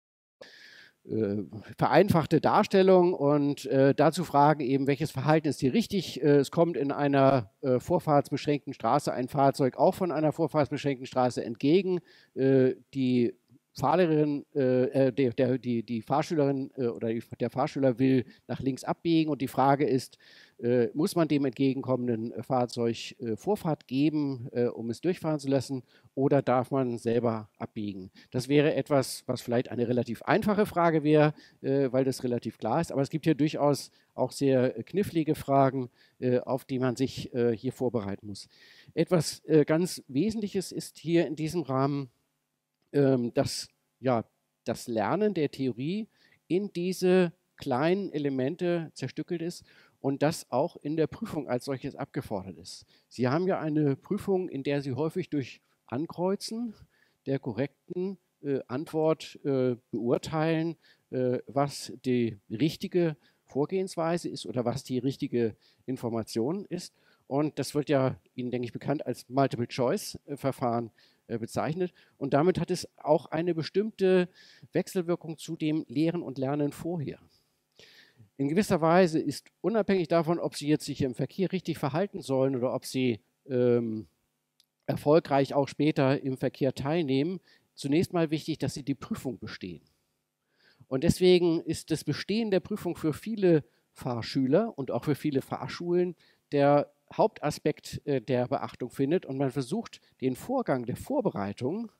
äh, vereinfachte Darstellung und äh, dazu fragen eben, welches Verhalten ist hier richtig. Äh, es kommt in einer äh, vorfahrtsbeschränkten Straße ein Fahrzeug auch von einer vorfahrtsbeschränkten Straße entgegen. Äh, die Fahrlehrerin, äh, der, der, die, die Fahrschülerin äh, oder die, der Fahrschüler will nach links abbiegen und die Frage ist, äh, muss man dem entgegenkommenden äh, Fahrzeug äh, Vorfahrt geben, äh, um es durchfahren zu lassen, oder darf man selber abbiegen? Das wäre etwas, was vielleicht eine relativ einfache Frage wäre, äh, weil das relativ klar ist, aber es gibt hier durchaus auch sehr äh, knifflige Fragen, äh, auf die man sich äh, hier vorbereiten muss. Etwas äh, ganz Wesentliches ist hier in diesem Rahmen, ähm, dass ja, das Lernen der Theorie in diese kleinen Elemente zerstückelt ist und das auch in der Prüfung als solches abgefordert ist. Sie haben ja eine Prüfung, in der Sie häufig durch Ankreuzen der korrekten äh, Antwort äh, beurteilen, äh, was die richtige Vorgehensweise ist oder was die richtige Information ist. Und das wird ja Ihnen, denke ich, bekannt als Multiple-Choice-Verfahren äh, bezeichnet. Und damit hat es auch eine bestimmte Wechselwirkung zu dem Lehren und Lernen vorher. In gewisser Weise ist unabhängig davon, ob Sie jetzt sich im Verkehr richtig verhalten sollen oder ob Sie ähm, erfolgreich auch später im Verkehr teilnehmen, zunächst mal wichtig, dass Sie die Prüfung bestehen. Und deswegen ist das Bestehen der Prüfung für viele Fahrschüler und auch für viele Fahrschulen der Hauptaspekt äh, der Beachtung findet. Und man versucht, den Vorgang der Vorbereitung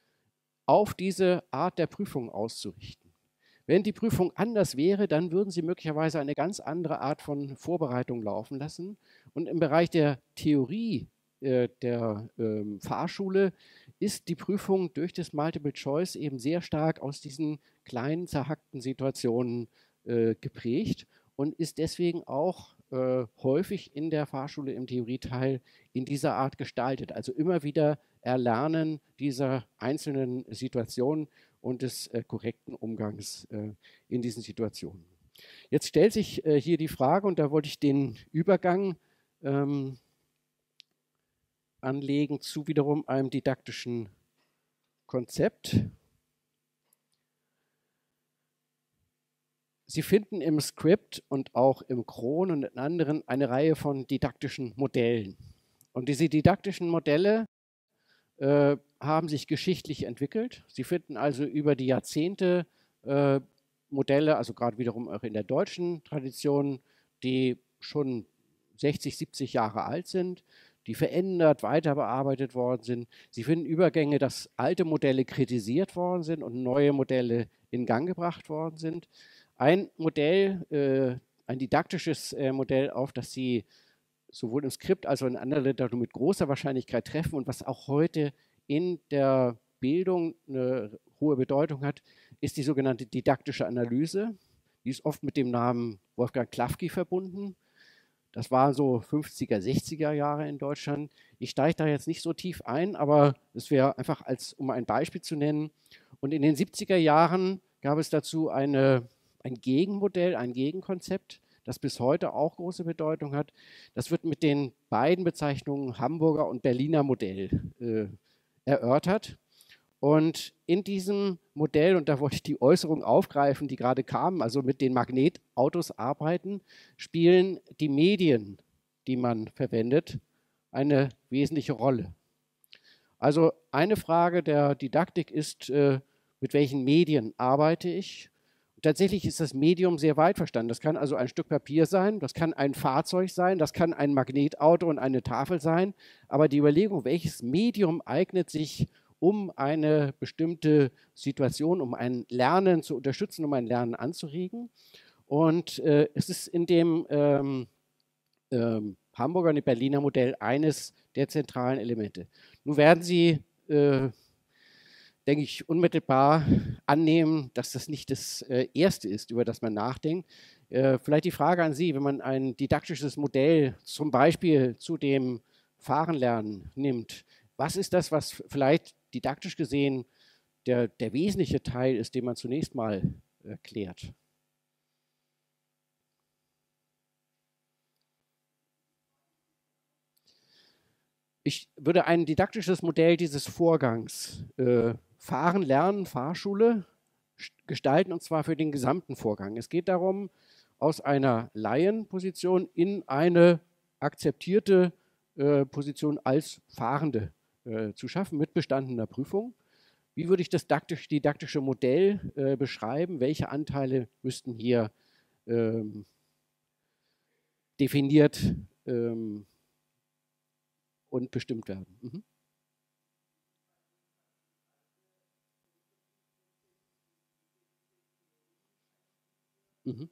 auf diese Art der Prüfung auszurichten. Wenn die Prüfung anders wäre, dann würden Sie möglicherweise eine ganz andere Art von Vorbereitung laufen lassen. Und im Bereich der Theorie äh, der ähm, Fahrschule ist die Prüfung durch das Multiple Choice eben sehr stark aus diesen kleinen, zerhackten Situationen äh, geprägt und ist deswegen auch äh, häufig in der Fahrschule im Theorieteil in dieser Art gestaltet. Also immer wieder Erlernen dieser einzelnen Situationen und des äh, korrekten Umgangs äh, in diesen Situationen. Jetzt stellt sich äh, hier die Frage, und da wollte ich den Übergang ähm, anlegen zu wiederum einem didaktischen Konzept. Sie finden im Skript und auch im Kron und in anderen eine Reihe von didaktischen Modellen. Und diese didaktischen Modelle äh, haben sich geschichtlich entwickelt. Sie finden also über die Jahrzehnte äh, Modelle, also gerade wiederum auch in der deutschen Tradition, die schon sechzig, siebzig Jahre alt sind, die verändert, weiter bearbeitet worden sind. Sie finden Übergänge, dass alte Modelle kritisiert worden sind und neue Modelle in Gang gebracht worden sind. Ein Modell, äh, ein didaktisches äh, Modell, auf das Sie sowohl im Skript als auch in anderer Literatur mit großer Wahrscheinlichkeit treffen und was auch heute in der Bildung eine hohe Bedeutung hat, ist die sogenannte didaktische Analyse. Die ist oft mit dem Namen Wolfgang Klafki verbunden. Das war so fünfziger, sechziger Jahre in Deutschland. Ich steige da jetzt nicht so tief ein, aber es wäre einfach, als, um ein Beispiel zu nennen. Und in den siebziger Jahren gab es dazu eine, ein Gegenmodell, ein Gegenkonzept, das bis heute auch große Bedeutung hat. Das wird mit den beiden Bezeichnungen Hamburger und Berliner Modell äh, erörtert. Und in diesem Modell, und da wollte ich die Äußerung aufgreifen, die gerade kam, also mit den Magnetautos arbeiten, spielen die Medien, die man verwendet, eine wesentliche Rolle. Also eine Frage der Didaktik ist, äh, mit welchen Medien arbeite ich? Und tatsächlich ist das Medium sehr weit verstanden. Das kann also ein Stück Papier sein, das kann ein Fahrzeug sein, das kann ein Magnetauto und eine Tafel sein. Aber die Überlegung, welches Medium eignet sich, um eine bestimmte Situation, um ein Lernen zu unterstützen, um ein Lernen anzuregen. Und äh, es ist in dem ähm, ähm, Hamburger und Berliner Modell eines der zentralen Elemente. Nun werden Sie, äh, denke ich, unmittelbar annehmen, dass das nicht das äh, Erste ist, über das man nachdenkt. Äh, vielleicht die Frage an Sie, wenn man ein didaktisches Modell zum Beispiel zu dem Fahrenlernen nimmt, was ist das, was vielleicht didaktisch gesehen der, der wesentliche Teil ist, den man zunächst mal erklärt? Ich würde ein didaktisches Modell dieses Vorgangs äh, Fahren, Lernen, Fahrschule gestalten, und zwar für den gesamten Vorgang. Es geht darum, aus einer Laienposition in eine akzeptierte äh, Position als Fahrende äh, zu schaffen, mit bestandener Prüfung. Wie würde ich das didaktisch, didaktische Modell äh, beschreiben? Welche Anteile müssten hier ähm, definiert ähm, und bestimmt werden? Mhm. Mhm.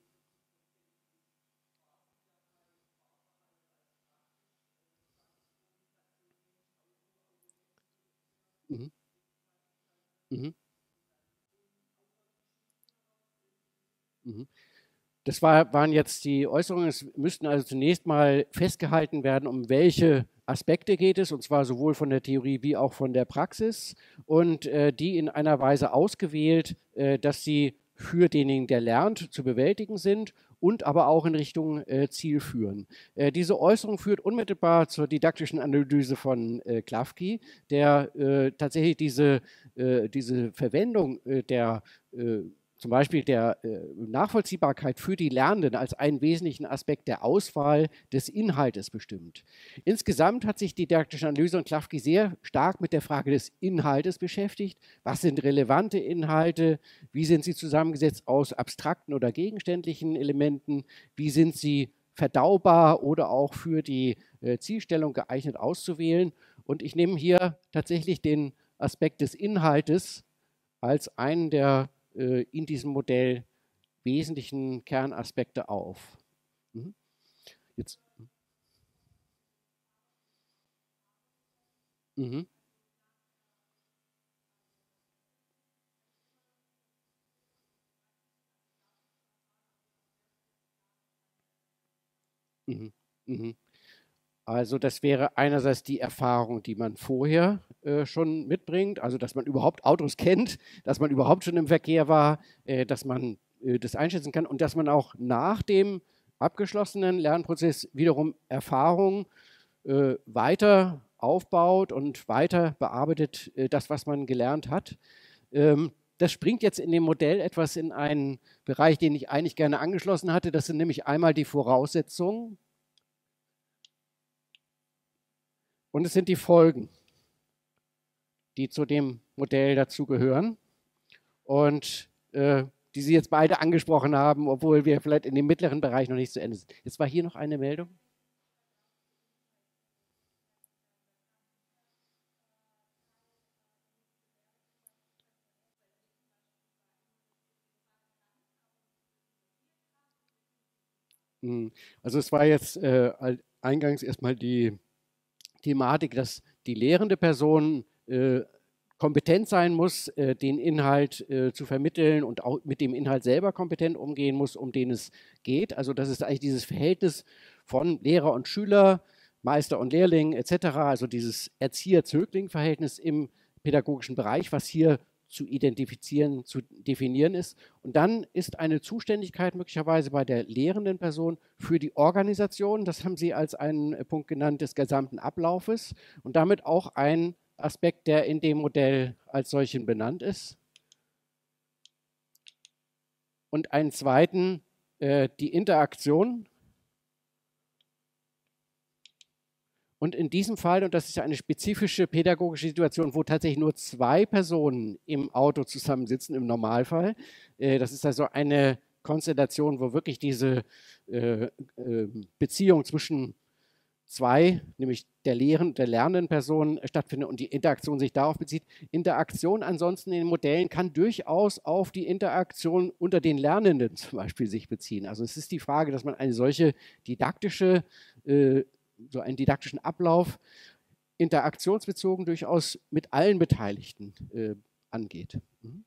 Mhm. Mhm. Mhm. Das war, waren jetzt die Äußerungen. Es müssten also zunächst mal festgehalten werden, um welche Aspekte geht es, und zwar sowohl von der Theorie wie auch von der Praxis, und äh, die in einer Weise ausgewählt, äh, dass sie für denjenigen, der lernt, zu bewältigen sind und aber auch in Richtung äh, Ziel führen. Äh, diese Äußerung führt unmittelbar zur didaktischen Analyse von äh, Klafki, der äh, tatsächlich diese, äh, diese Verwendung äh, der äh, zum Beispiel der äh, Nachvollziehbarkeit für die Lernenden als einen wesentlichen Aspekt der Auswahl des Inhaltes bestimmt. Insgesamt hat sich die didaktische Analyse und Klafki sehr stark mit der Frage des Inhaltes beschäftigt. Was sind relevante Inhalte? Wie sind sie zusammengesetzt aus abstrakten oder gegenständlichen Elementen? Wie sind sie verdaubar oder auch für die äh, Zielstellung geeignet auszuwählen? Und ich nehme hier tatsächlich den Aspekt des Inhaltes als einen der äh, in diesem Modell wesentlichen Kernaspekte auf. Mhm. Jetzt. Mhm. Mhm. Mhm. Also das wäre einerseits die Erfahrung, die man vorher äh, schon mitbringt, also dass man überhaupt Autos kennt, dass man überhaupt schon im Verkehr war, äh, dass man äh, das einschätzen kann und dass man auch nach dem abgeschlossenen Lernprozess wiederum Erfahrung äh, weiter aufbaut und weiter bearbeitet, äh, das, was man gelernt hat. Ähm, das springt jetzt in dem Modell etwas in einen Bereich, den ich eigentlich gerne angeschlossen hatte. Das sind nämlich einmal die Voraussetzungen und es sind die Folgen, die zu dem Modell dazugehören und äh, die Sie jetzt beide angesprochen haben, obwohl wir vielleicht in dem mittleren Bereich noch nicht zu Ende sind. Jetzt war hier noch eine Meldung. Hm. Also es war jetzt äh, eingangs erstmal die Thematik, dass die lehrende Person äh, kompetent sein muss, äh, den Inhalt äh, zu vermitteln und auch mit dem Inhalt selber kompetent umgehen muss, um den es geht. Also das ist eigentlich dieses Verhältnis von Lehrer und Schüler, Meister und Lehrling et cetera, also dieses Erzieher-Zögling-Verhältnis im pädagogischen Bereich, was hier zu identifizieren, zu definieren ist. Und dann ist eine Zuständigkeit möglicherweise bei der lehrenden Person für die Organisation, das haben Sie als einen Punkt genannt, des gesamten Ablaufes und damit auch ein Aspekt, der in dem Modell als solchen benannt ist. Und einen zweiten, äh, die Interaktion. Und in diesem Fall, und das ist ja eine spezifische pädagogische Situation, wo tatsächlich nur zwei Personen im Auto zusammensitzen, im Normalfall. Äh, das ist also eine Konstellation, wo wirklich diese äh, äh, Beziehung zwischen zwei, nämlich der lehren, der lernenden Person stattfindet und die Interaktion sich darauf bezieht. Interaktion ansonsten in den Modellen kann durchaus auf die Interaktion unter den Lernenden zum Beispiel sich beziehen. Also es ist die Frage, dass man eine solche didaktische, äh, so einen didaktischen Ablauf interaktionsbezogen durchaus mit allen Beteiligten äh, angeht. Mhm.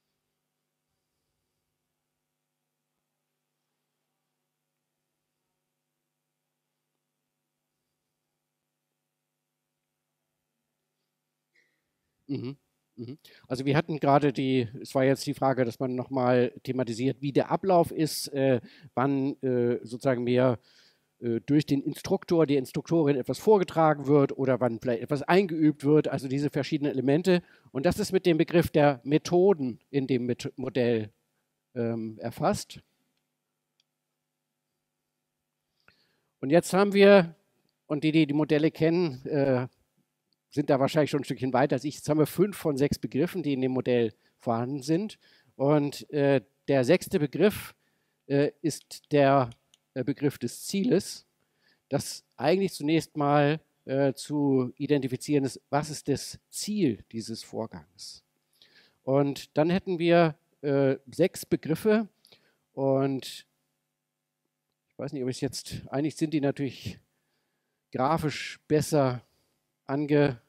Mhm. Mhm. Also wir hatten gerade die, es war jetzt die Frage, dass man nochmal thematisiert, wie der Ablauf ist, äh, wann äh, sozusagen mehr äh, durch den Instruktor, die Instruktorin etwas vorgetragen wird oder wann vielleicht etwas eingeübt wird, also diese verschiedenen Elemente. Und das ist mit dem Begriff der Methoden in dem Met Modell ähm, erfasst. Und jetzt haben wir, und die, die die Modelle kennen, äh, sind da wahrscheinlich schon ein Stückchen weiter als ich. Jetzt haben wir fünf von sechs Begriffen, die in dem Modell vorhanden sind. Und äh, der sechste Begriff äh, ist der äh, Begriff des Zieles, das eigentlich zunächst mal äh, zu identifizieren ist, was ist das Ziel dieses Vorgangs. Und dann hätten wir äh, sechs Begriffe und ich weiß nicht, ob ich es jetzt, eigentlich sind die natürlich grafisch besser angeordnet,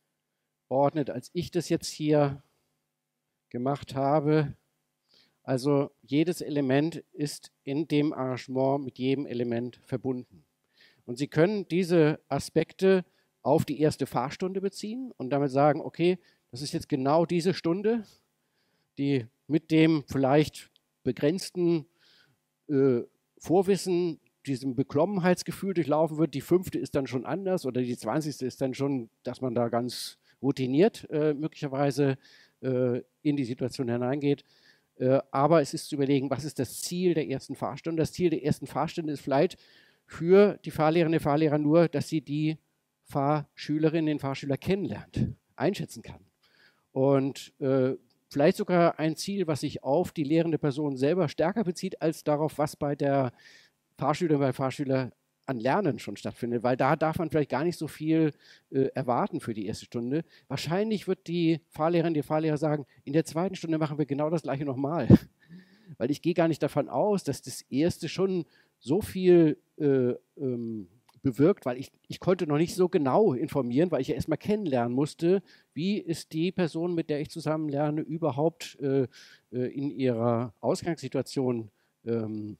als ich das jetzt hier gemacht habe. Also jedes Element ist in dem Arrangement mit jedem Element verbunden. Und Sie können diese Aspekte auf die erste Fahrstunde beziehen und damit sagen, okay, das ist jetzt genau diese Stunde, die mit dem vielleicht begrenzten äh, Vorwissen, diesem Beklommenheitsgefühl durchlaufen wird. Die fünfte ist dann schon anders oder die zwanzigste ist dann schon, dass man da ganz routiniert äh, möglicherweise äh, in die Situation hineingeht. Äh, aber es ist zu überlegen, was ist das Ziel der ersten Fahrstunde? Das Ziel der ersten Fahrstunde ist vielleicht für die Fahrlehrerin, Fahrlehrer nur, dass sie die Fahrschülerin, den Fahrschüler kennenlernt, einschätzen kann. Und äh, vielleicht sogar ein Ziel, was sich auf die lehrende Person selber stärker bezieht, als darauf, was bei der Fahrschülerin, bei Fahrschüler an Lernen schon stattfindet, weil da darf man vielleicht gar nicht so viel äh, erwarten für die erste Stunde. Wahrscheinlich wird die Fahrlehrerin, der Fahrlehrer sagen, in der zweiten Stunde machen wir genau das gleiche nochmal. Weil ich gehe gar nicht davon aus, dass das erste schon so viel äh, ähm, bewirkt, weil ich, ich konnte noch nicht so genau informieren, weil ich ja erstmal kennenlernen musste, wie ist die Person, mit der ich zusammen lerne, überhaupt äh, äh, in ihrer Ausgangssituation ähm,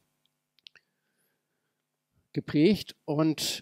geprägt. Und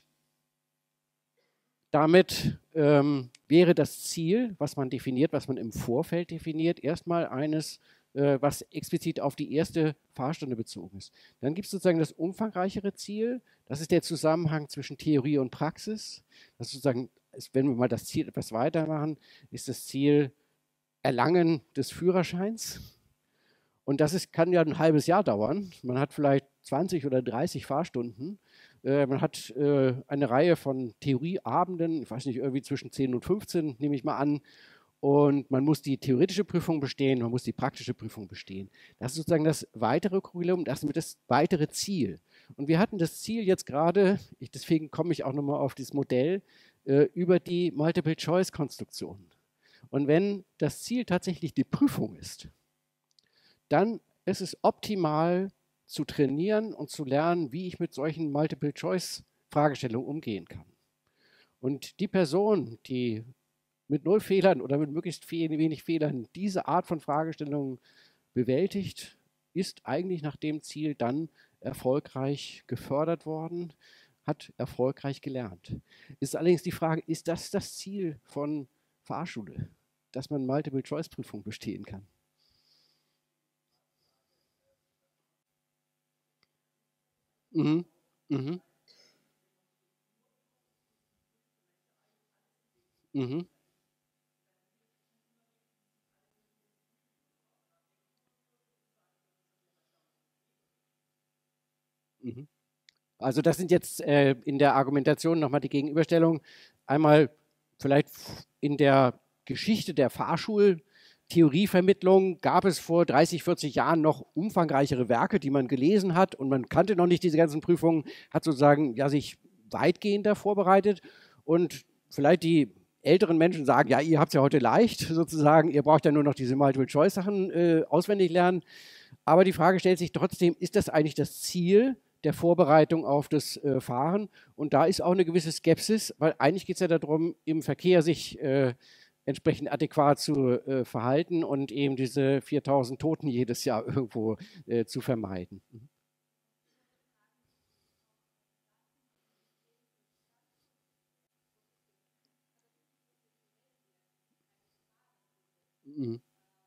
damit ähm, wäre das Ziel, was man definiert, was man im Vorfeld definiert, erstmal eines, äh, was explizit auf die erste Fahrstunde bezogen ist. Dann gibt es sozusagen das umfangreichere Ziel, das ist der Zusammenhang zwischen Theorie und Praxis. Das ist sozusagen, wenn wir mal das Ziel etwas weitermachen, ist das Ziel Erlangen des Führerscheins. Und das ist, kann ja ein halbes Jahr dauern. Man hat vielleicht zwanzig oder dreißig Fahrstunden. Äh, man hat äh, eine Reihe von Theorieabenden, ich weiß nicht, irgendwie zwischen zehn und fünfzehn, nehme ich mal an. Und man muss die theoretische Prüfung bestehen, man muss die praktische Prüfung bestehen. Das ist sozusagen das weitere Curriculum, das ist das weitere Ziel. Und wir hatten das Ziel jetzt gerade, ich, deswegen komme ich auch nochmal auf dieses Modell, äh, über die Multiple-Choice-Konstruktion. Und wenn das Ziel tatsächlich die Prüfung ist, dann ist es optimal zu trainieren und zu lernen, wie ich mit solchen Multiple-Choice-Fragestellungen umgehen kann. Und die Person, die mit null Fehlern oder mit möglichst wenig Fehlern diese Art von Fragestellungen bewältigt, ist eigentlich nach dem Ziel dann erfolgreich gefördert worden, hat erfolgreich gelernt. Ist allerdings die Frage, ist das das Ziel von Fahrschule, dass man Multiple-Choice-Prüfung bestehen kann? Mhm. Mhm. Mhm. Mhm. Also das sind jetzt äh, in der Argumentation nochmal die Gegenüberstellung. Einmal vielleicht in der Geschichte der Fahrschultheorievermittlung gab es vor dreißig, vierzig Jahren noch umfangreichere Werke, die man gelesen hat und man kannte noch nicht diese ganzen Prüfungen, hat sozusagen ja, sich weitgehender vorbereitet und vielleicht die älteren Menschen sagen, ja, ihr habt es ja heute leicht sozusagen, ihr braucht ja nur noch diese Multiple-Choice-Sachen äh, auswendig lernen. Aber die Frage stellt sich trotzdem, ist das eigentlich das Ziel der Vorbereitung auf das äh, Fahren? Und da ist auch eine gewisse Skepsis, weil eigentlich geht es ja darum, im Verkehr sich äh, entsprechend adäquat zu äh, verhalten und eben diese viertausend Toten jedes Jahr irgendwo äh, zu vermeiden. Mhm.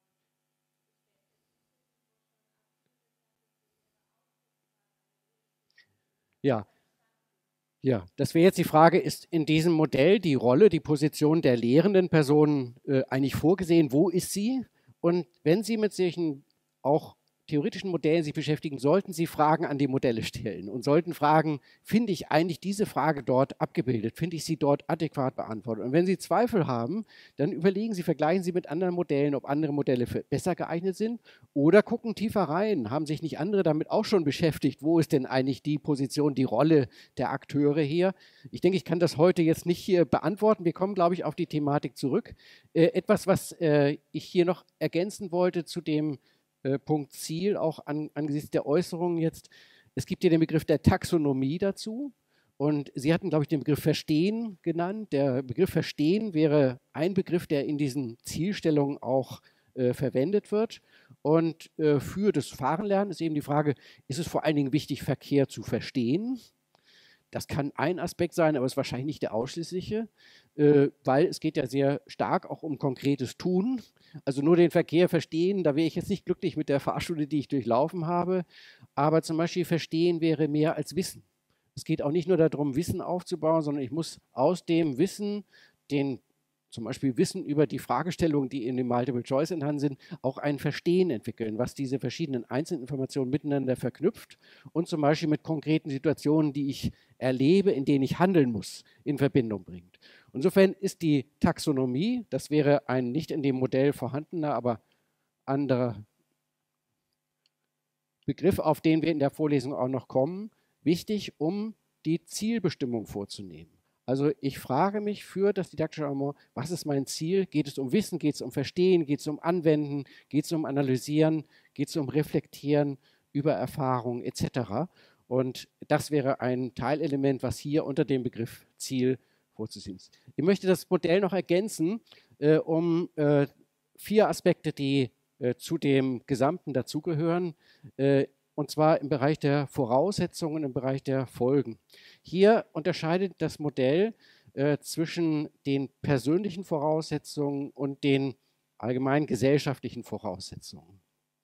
Ja, ja, das wäre jetzt die Frage, ist in diesem Modell die Rolle, die Position der lehrenden Person äh, eigentlich vorgesehen? Wo ist sie? Und wenn Sie mit solchen auch theoretischen Modellen sich beschäftigen, sollten Sie Fragen an die Modelle stellen und sollten fragen, finde ich eigentlich diese Frage dort abgebildet? Finde ich sie dort adäquat beantwortet? Und wenn Sie Zweifel haben, dann überlegen Sie, vergleichen Sie mit anderen Modellen, ob andere Modelle für besser geeignet sind oder gucken tiefer rein. Haben sich nicht andere damit auch schon beschäftigt? Wo ist denn eigentlich die Position, die Rolle der Akteure hier? Ich denke, ich kann das heute jetzt nicht hier beantworten. Wir kommen, glaube ich, auf die Thematik zurück. Äh, etwas, was äh, ich hier noch ergänzen wollte zu dem äh, Punkt Ziel, auch an, angesichts der Äußerungen jetzt. Es gibt hier den Begriff der Taxonomie dazu. Und Sie hatten, glaube ich, den Begriff Verstehen genannt. Der Begriff Verstehen wäre ein Begriff, der in diesen Zielstellungen auch äh, verwendet wird. Und äh, für das Fahrenlernen ist eben die Frage, ist es vor allen Dingen wichtig, Verkehr zu verstehen? Das kann ein Aspekt sein, aber ist wahrscheinlich nicht der ausschließliche, äh, weil es geht ja sehr stark auch um konkretes Tun. Also nur den Verkehr verstehen, da wäre ich jetzt nicht glücklich mit der Fahrschule, die ich durchlaufen habe. Aber zum Beispiel verstehen wäre mehr als Wissen. Es geht auch nicht nur darum, Wissen aufzubauen, sondern ich muss aus dem Wissen den zum Beispiel Wissen über die Fragestellungen, die in dem Multiple Choice enthalten sind, auch ein Verstehen entwickeln, was diese verschiedenen Einzelinformationen miteinander verknüpft und zum Beispiel mit konkreten Situationen, die ich erlebe, in denen ich handeln muss, in Verbindung bringt. Insofern ist die Taxonomie, das wäre ein nicht in dem Modell vorhandener, aber anderer Begriff, auf den wir in der Vorlesung auch noch kommen, wichtig, um die Zielbestimmung vorzunehmen. Also ich frage mich für das didaktische Engagement, was ist mein Ziel? Geht es um Wissen, geht es um Verstehen, geht es um Anwenden, geht es um Analysieren, geht es um Reflektieren über Erfahrung et cetera. Und das wäre ein Teilelement, was hier unter dem Begriff Ziel vorzusehen ist. Ich möchte das Modell noch ergänzen, äh, um äh, vier Aspekte, die äh, zu dem Gesamten dazugehören, äh, und zwar im Bereich der Voraussetzungen, im Bereich der Folgen. Hier unterscheidet das Modell äh, zwischen den persönlichen Voraussetzungen und den allgemeinen gesellschaftlichen Voraussetzungen.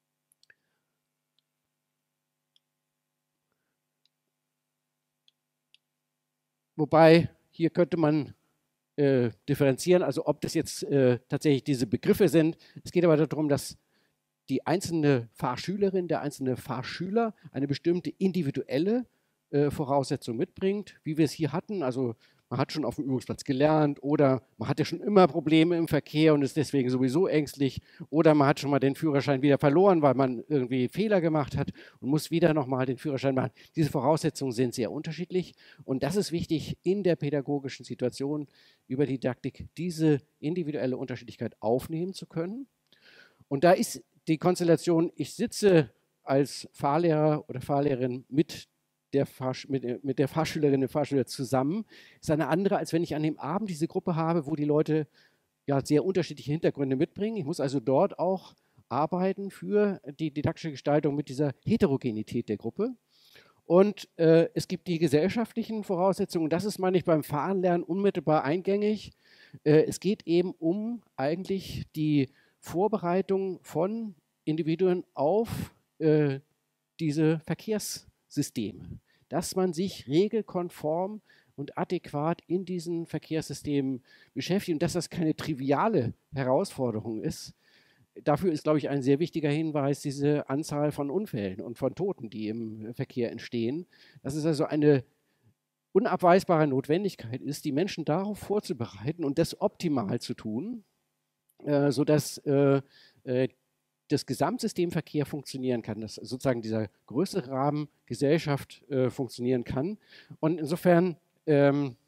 Wobei, hier könnte man äh, differenzieren, also ob das jetzt äh, tatsächlich diese Begriffe sind. Es geht aber darum, dass die einzelne Fahrschülerin, der einzelne Fahrschüler eine bestimmte individuelle äh, Voraussetzung mitbringt, wie wir es hier hatten. Also man hat schon auf dem Übungsplatz gelernt oder man hatte schon immer Probleme im Verkehr und ist deswegen sowieso ängstlich oder man hat schon mal den Führerschein wieder verloren, weil man irgendwie Fehler gemacht hat und muss wieder nochmal den Führerschein machen. Diese Voraussetzungen sind sehr unterschiedlich und das ist wichtig in der pädagogischen Situation über Didaktik, diese individuelle Unterschiedlichkeit aufnehmen zu können. Und da ist die Konstellation, ich sitze als Fahrlehrer oder Fahrlehrerin mit der, Fahrsch mit, mit der Fahrschülerin und Fahrschüler zusammen, ist eine andere, als wenn ich an dem Abend diese Gruppe habe, wo die Leute ja, sehr unterschiedliche Hintergründe mitbringen. Ich muss also dort auch arbeiten für die didaktische Gestaltung mit dieser Heterogenität der Gruppe. Und äh, es gibt die gesellschaftlichen Voraussetzungen. Das ist, meine ich, beim Fahrenlernen unmittelbar eingängig. Äh, es geht eben um eigentlich die Vorbereitung von Individuen auf äh, diese Verkehrssysteme, dass man sich regelkonform und adäquat in diesen Verkehrssystemen beschäftigt und dass das keine triviale Herausforderung ist. Dafür ist, glaube ich, ein sehr wichtiger Hinweis diese Anzahl von Unfällen und von Toten, die im Verkehr entstehen. Dass es also eine unabweisbare Notwendigkeit ist, die Menschen darauf vorzubereiten und das optimal zu tun, äh, sodass äh, äh, das Gesamtsystem Verkehr funktionieren kann, dass sozusagen dieser größere Rahmen Gesellschaft äh, funktionieren kann. Und insofern ähm,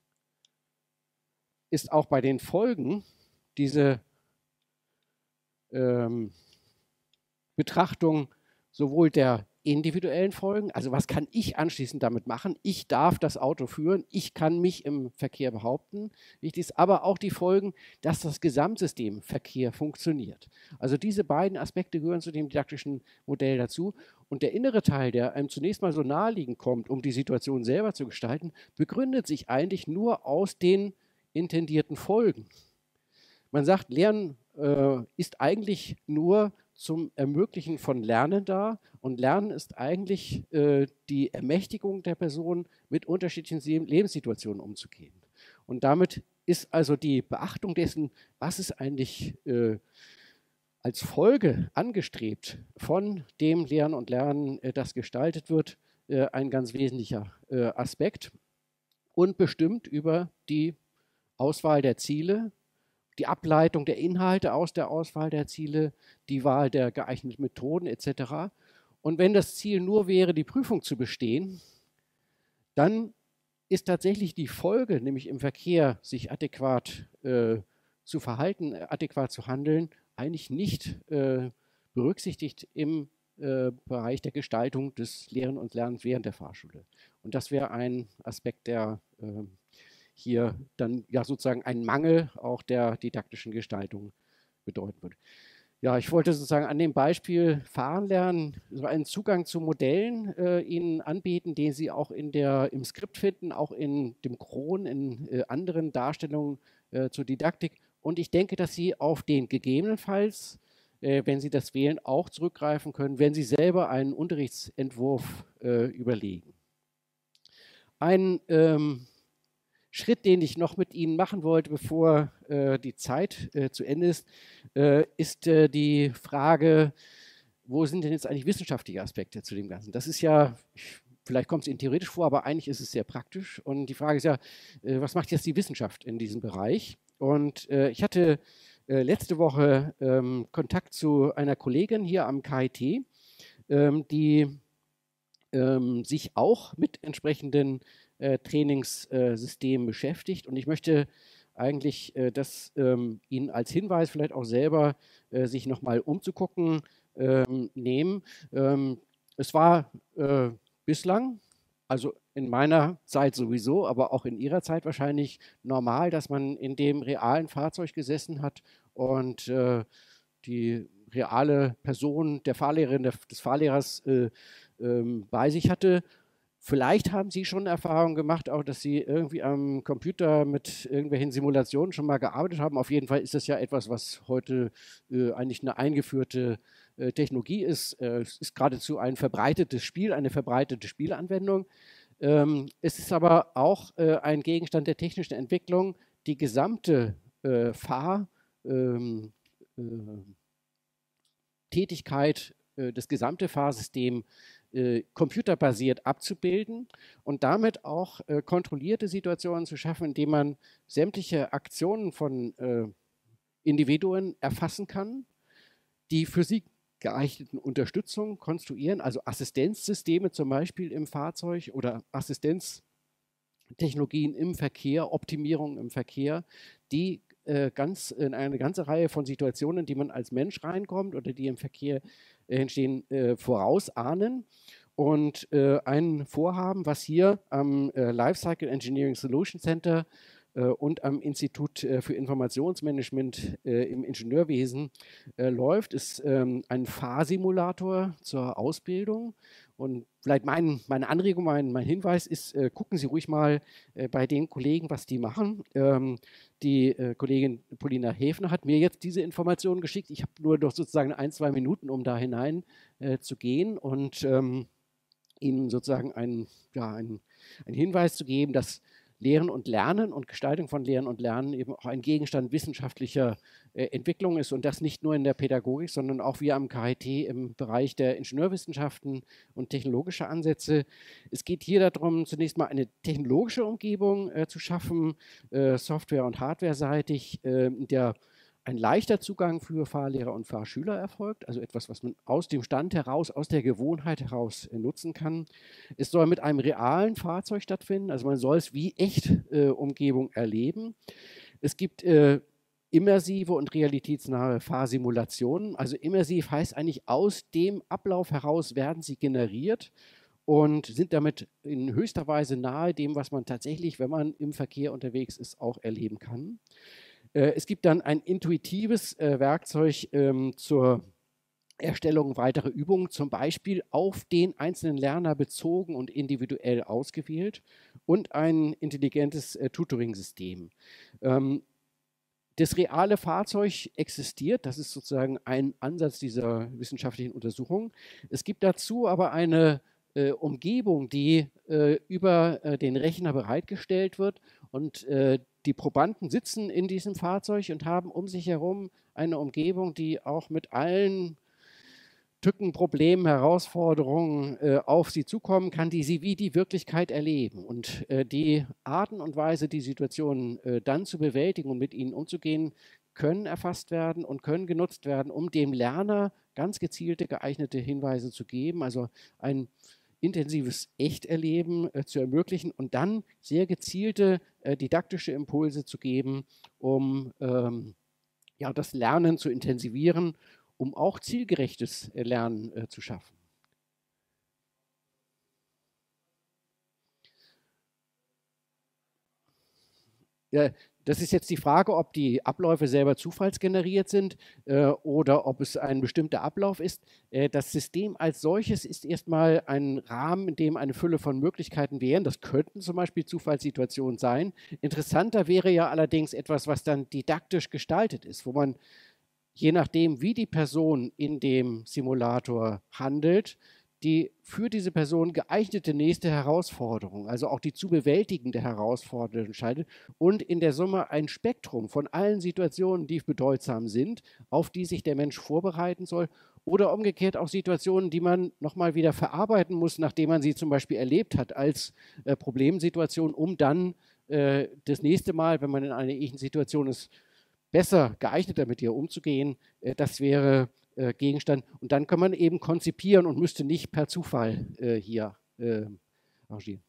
ist auch bei den Folgen diese ähm, Betrachtung sowohl der individuellen Folgen, also was kann ich anschließend damit machen? Ich darf das Auto führen, ich kann mich im Verkehr behaupten. Wichtig ist aber auch die Folgen, dass das Gesamtsystem Verkehr funktioniert. Also diese beiden Aspekte gehören zu dem didaktischen Modell dazu. Und der innere Teil, der einem zunächst mal so naheliegend kommt, um die Situation selber zu gestalten, begründet sich eigentlich nur aus den intendierten Folgen. Man sagt, Lernen äh, ist eigentlich nur zum Ermöglichen von Lernen da und Lernen ist eigentlich äh, die Ermächtigung der Person, mit unterschiedlichen Lebenssituationen umzugehen. Und damit ist also die Beachtung dessen, was ist eigentlich äh, als Folge angestrebt von dem Lehren und Lernen, äh, das gestaltet wird, äh, ein ganz wesentlicher äh, Aspekt und bestimmt über die Auswahl der Ziele, die Ableitung der Inhalte aus der Auswahl der Ziele, die Wahl der geeigneten Methoden et cetera. Und wenn das Ziel nur wäre, die Prüfung zu bestehen, dann ist tatsächlich die Folge, nämlich im Verkehr sich adäquat äh, zu verhalten, adäquat zu handeln, eigentlich nicht äh, berücksichtigt im äh, Bereich der Gestaltung des Lehren und Lernens während der Fahrschule. Und das wäre ein Aspekt, der äh, hier dann ja sozusagen einen Mangel auch der didaktischen Gestaltung bedeuten würde. Ja, ich wollte sozusagen an dem Beispiel Fahren lernen, so einen Zugang zu Modellen äh, Ihnen anbieten, den Sie auch in der, im Skript finden, auch in dem Kron, in äh, anderen Darstellungen äh, zur Didaktik. Und ich denke, dass Sie auf den gegebenenfalls, äh, wenn Sie das wählen, auch zurückgreifen können, wenn Sie selber einen Unterrichtsentwurf äh, überlegen. Ein ähm, Schritt, den ich noch mit Ihnen machen wollte, bevor äh, die Zeit äh, zu Ende ist, äh, ist äh, die Frage, wo sind denn jetzt eigentlich wissenschaftliche Aspekte zu dem Ganzen? Das ist ja, vielleicht kommt es Ihnen theoretisch vor, aber eigentlich ist es sehr praktisch. Und die Frage ist ja, äh, was macht jetzt die Wissenschaft in diesem Bereich? Und äh, ich hatte äh, letzte Woche ähm, Kontakt zu einer Kollegin hier am K I T, ähm, die ähm, sich auch mit entsprechenden äh, Trainingssystemen beschäftigt. Und ich möchte eigentlich äh, das ähm, Ihnen als Hinweis vielleicht auch selber äh, sich nochmal umzugucken ähm, nehmen. Ähm, es war äh, bislang, also in meiner Zeit sowieso, aber auch in Ihrer Zeit wahrscheinlich normal, dass man in dem realen Fahrzeug gesessen hat und äh, die reale Person der Fahrlehrerin, der, des Fahrlehrers äh, ähm, bei sich hatte. Vielleicht haben Sie schon Erfahrungen gemacht, auch dass Sie irgendwie am Computer mit irgendwelchen Simulationen schon mal gearbeitet haben. Auf jeden Fall ist das ja etwas, was heute äh, eigentlich eine eingeführte äh, Technologie ist. Äh, es ist geradezu ein verbreitetes Spiel, eine verbreitete Spielanwendung. Ähm, es ist aber auch äh, ein Gegenstand der technischen Entwicklung, die gesamte äh, Fahr- ähm, äh, Tätigkeit, äh, das gesamte Fahrsystem äh, computerbasiert abzubilden und damit auch äh, kontrollierte Situationen zu schaffen, indem man sämtliche Aktionen von äh, Individuen erfassen kann, die für sie geeigneten Unterstützungen konstruieren, also Assistenzsysteme zum Beispiel im Fahrzeug oder Assistenztechnologien im Verkehr, Optimierung im Verkehr, die äh, ganz in eine ganze Reihe von Situationen, die man als Mensch reinkommt oder die im Verkehr äh, entstehen, äh, vorausahnen. Und äh, ein Vorhaben, was hier am äh, Lifecycle Engineering Solution Center äh, und am Institut äh, für Informationsmanagement äh, im Ingenieurwesen äh, läuft, ist ähm, ein Fahrsimulator zur Ausbildung. Und vielleicht mein, meine Anregung, mein, mein Hinweis ist, äh, gucken Sie ruhig mal äh, bei den Kollegen, was die machen. Ähm, die äh, Kollegin Polina Häfner hat mir jetzt diese Informationen geschickt. Ich habe nur noch sozusagen ein, zwei Minuten, um da hinein äh, zu gehen und ähm, Ihnen sozusagen einen, ja, einen, einen Hinweis zu geben, dass Lehren und Lernen und Gestaltung von Lehren und Lernen eben auch ein Gegenstand wissenschaftlicher äh, Entwicklung ist und das nicht nur in der Pädagogik, sondern auch wir am K I T im Bereich der Ingenieurwissenschaften und technologischer Ansätze. Es geht hier darum, zunächst mal eine technologische Umgebung äh, zu schaffen, äh, software- und hardwareseitig, äh, in der ein leichter Zugang für Fahrlehrer und Fahrschüler erfolgt, also etwas, was man aus dem Stand heraus, aus der Gewohnheit heraus äh, nutzen kann. Es soll mit einem realen Fahrzeug stattfinden, also man soll es wie echt äh, Umgebung erleben. Es gibt äh, immersive und realitätsnahe Fahrsimulationen. Also immersiv heißt eigentlich, aus dem Ablauf heraus werden sie generiert und sind damit in höchster Weise nahe dem, was man tatsächlich, wenn man im Verkehr unterwegs ist, auch erleben kann. Es gibt dann ein intuitives äh, Werkzeug ähm, zur Erstellung weiterer Übungen, zum Beispiel auf den einzelnen Lerner bezogen und individuell ausgewählt und ein intelligentes äh, Tutoring-System. Ähm, das reale Fahrzeug existiert, das ist sozusagen ein Ansatz dieser wissenschaftlichen Untersuchung. Es gibt dazu aber eine äh, Umgebung, die äh, über äh, den Rechner bereitgestellt wird und äh, die Probanden sitzen in diesem Fahrzeug und haben um sich herum eine Umgebung, die auch mit allen Tücken, Problemen, Herausforderungen äh, auf sie zukommen kann, die sie wie die Wirklichkeit erleben. Und äh, die Arten und Weise, die Situationen äh, dann zu bewältigen und mit ihnen umzugehen, können erfasst werden und können genutzt werden, um dem Lerner ganz gezielte, geeignete Hinweise zu geben. Also ein intensives Echterleben äh, zu ermöglichen und dann sehr gezielte äh, didaktische Impulse zu geben, um ähm, ja, das Lernen zu intensivieren, um auch zielgerechtes äh, Lernen äh, zu schaffen. Ja, das ist jetzt die Frage, ob die Abläufe selber zufallsgeneriert sind äh, oder ob es ein bestimmter Ablauf ist. Äh, das System als solches ist erstmal ein Rahmen, in dem eine Fülle von Möglichkeiten wären. Das könnten zum Beispiel Zufallssituationen sein. Interessanter wäre ja allerdings etwas, was dann didaktisch gestaltet ist, wo man je nachdem, wie die Person in dem Simulator handelt, die für diese Person geeignete nächste Herausforderung, also auch die zu bewältigende Herausforderung entscheidet und in der Summe ein Spektrum von allen Situationen, die bedeutsam sind, auf die sich der Mensch vorbereiten soll oder umgekehrt auch Situationen, die man nochmal wieder verarbeiten muss, nachdem man sie zum Beispiel erlebt hat als äh, Problemsituation, um dann äh, das nächste Mal, wenn man in einer ähnlichen Situation ist, besser geeigneter mit ihr umzugehen, äh, das wäre äh, Gegenstand. Und dann kann man eben konzipieren und müsste nicht per Zufall äh, hier äh, arrangieren.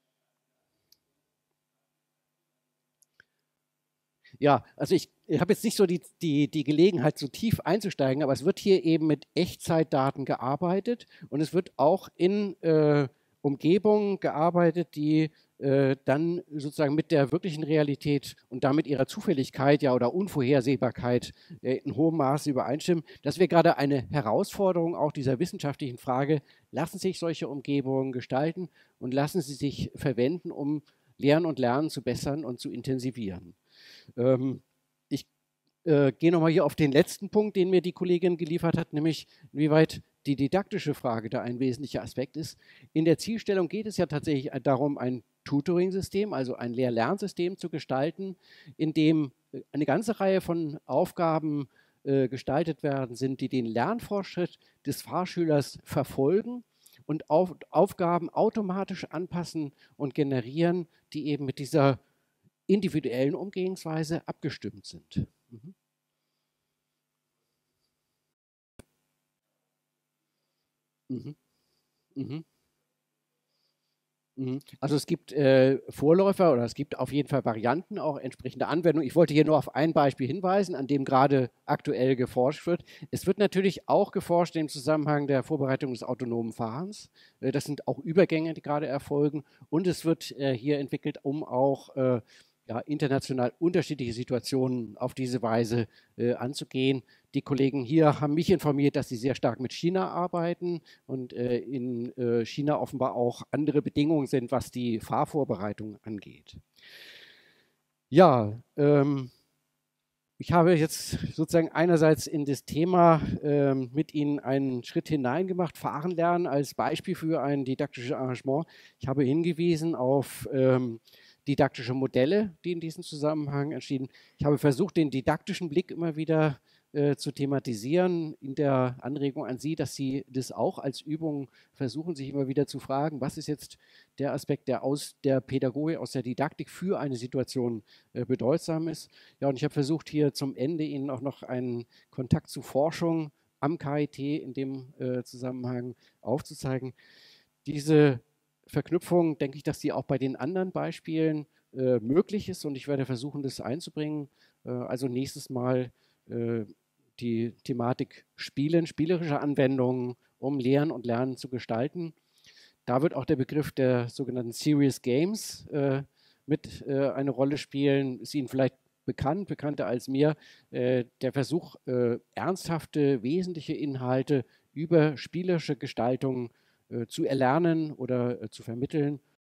Ja, also ich, ich habe jetzt nicht so die, die, die Gelegenheit, so tief einzusteigen, aber es wird hier eben mit Echtzeitdaten gearbeitet und es wird auch in äh, Umgebungen gearbeitet, die äh, dann sozusagen mit der wirklichen Realität und damit ihrer Zufälligkeit ja oder Unvorhersehbarkeit äh, in hohem Maße übereinstimmen. Das wäre gerade eine Herausforderung auch dieser wissenschaftlichen Frage, lassen sich solche Umgebungen gestalten und lassen sie sich verwenden, um Lehren und Lernen zu bessern und zu intensivieren. Ähm, ich äh, gehe nochmal hier auf den letzten Punkt, den mir die Kollegin geliefert hat, nämlich inwieweit die didaktische Frage da ein wesentlicher Aspekt ist. In der Zielstellung geht es ja tatsächlich darum, ein Tutoring-System, also ein Lehr-Lernsystem zu gestalten, in dem eine ganze Reihe von Aufgaben äh, gestaltet werden sind, die den Lernfortschritt des Fahrschülers verfolgen und auf, Aufgaben automatisch anpassen und generieren, die eben mit dieser individuellen Umgehensweise abgestimmt sind. Mhm. Mhm. Mhm. Mhm. Also es gibt äh, Vorläufer oder es gibt auf jeden Fall Varianten, auch entsprechende Anwendungen. Ich wollte hier nur auf ein Beispiel hinweisen, an dem gerade aktuell geforscht wird. Es wird natürlich auch geforscht im Zusammenhang der Vorbereitung des autonomen Fahrens. Äh, das sind auch Übergänge, die gerade erfolgen. Und es wird äh, hier entwickelt, um auch äh, ja, international unterschiedliche Situationen auf diese Weise äh, anzugehen. Die Kollegen hier haben mich informiert, dass sie sehr stark mit China arbeiten und äh, in äh, China offenbar auch andere Bedingungen sind, was die Fahrvorbereitung angeht. Ja, ähm, ich habe jetzt sozusagen einerseits in das Thema ähm, mit Ihnen einen Schritt hineingemacht, Fahren lernen als Beispiel für ein didaktisches Arrangement. Ich habe hingewiesen auf ähm, didaktische Modelle, die in diesem Zusammenhang entstehen. Ich habe versucht, den didaktischen Blick immer wieder äh, zu thematisieren, in der Anregung an Sie, dass Sie das auch als Übung versuchen, sich immer wieder zu fragen, was ist jetzt der Aspekt, der aus der Pädagogik, aus der Didaktik für eine Situation äh, bedeutsam ist. Ja, und ich habe versucht, hier zum Ende Ihnen auch noch einen Kontakt zu Forschung am K I T in dem äh, Zusammenhang aufzuzeigen. Diese Verknüpfung, denke ich, dass die auch bei den anderen Beispielen äh, möglich ist und ich werde versuchen, das einzubringen. Äh, also nächstes Mal äh, die Thematik Spielen, spielerische Anwendungen, um Lehren und Lernen zu gestalten. Da wird auch der Begriff der sogenannten Serious Games äh, mit äh, eine Rolle spielen. Ist Ihnen vielleicht bekannt, bekannter als mir, äh, der Versuch, äh, ernsthafte, wesentliche Inhalte über spielerische Gestaltung äh, zu erlernen oder äh, zu vermitteln.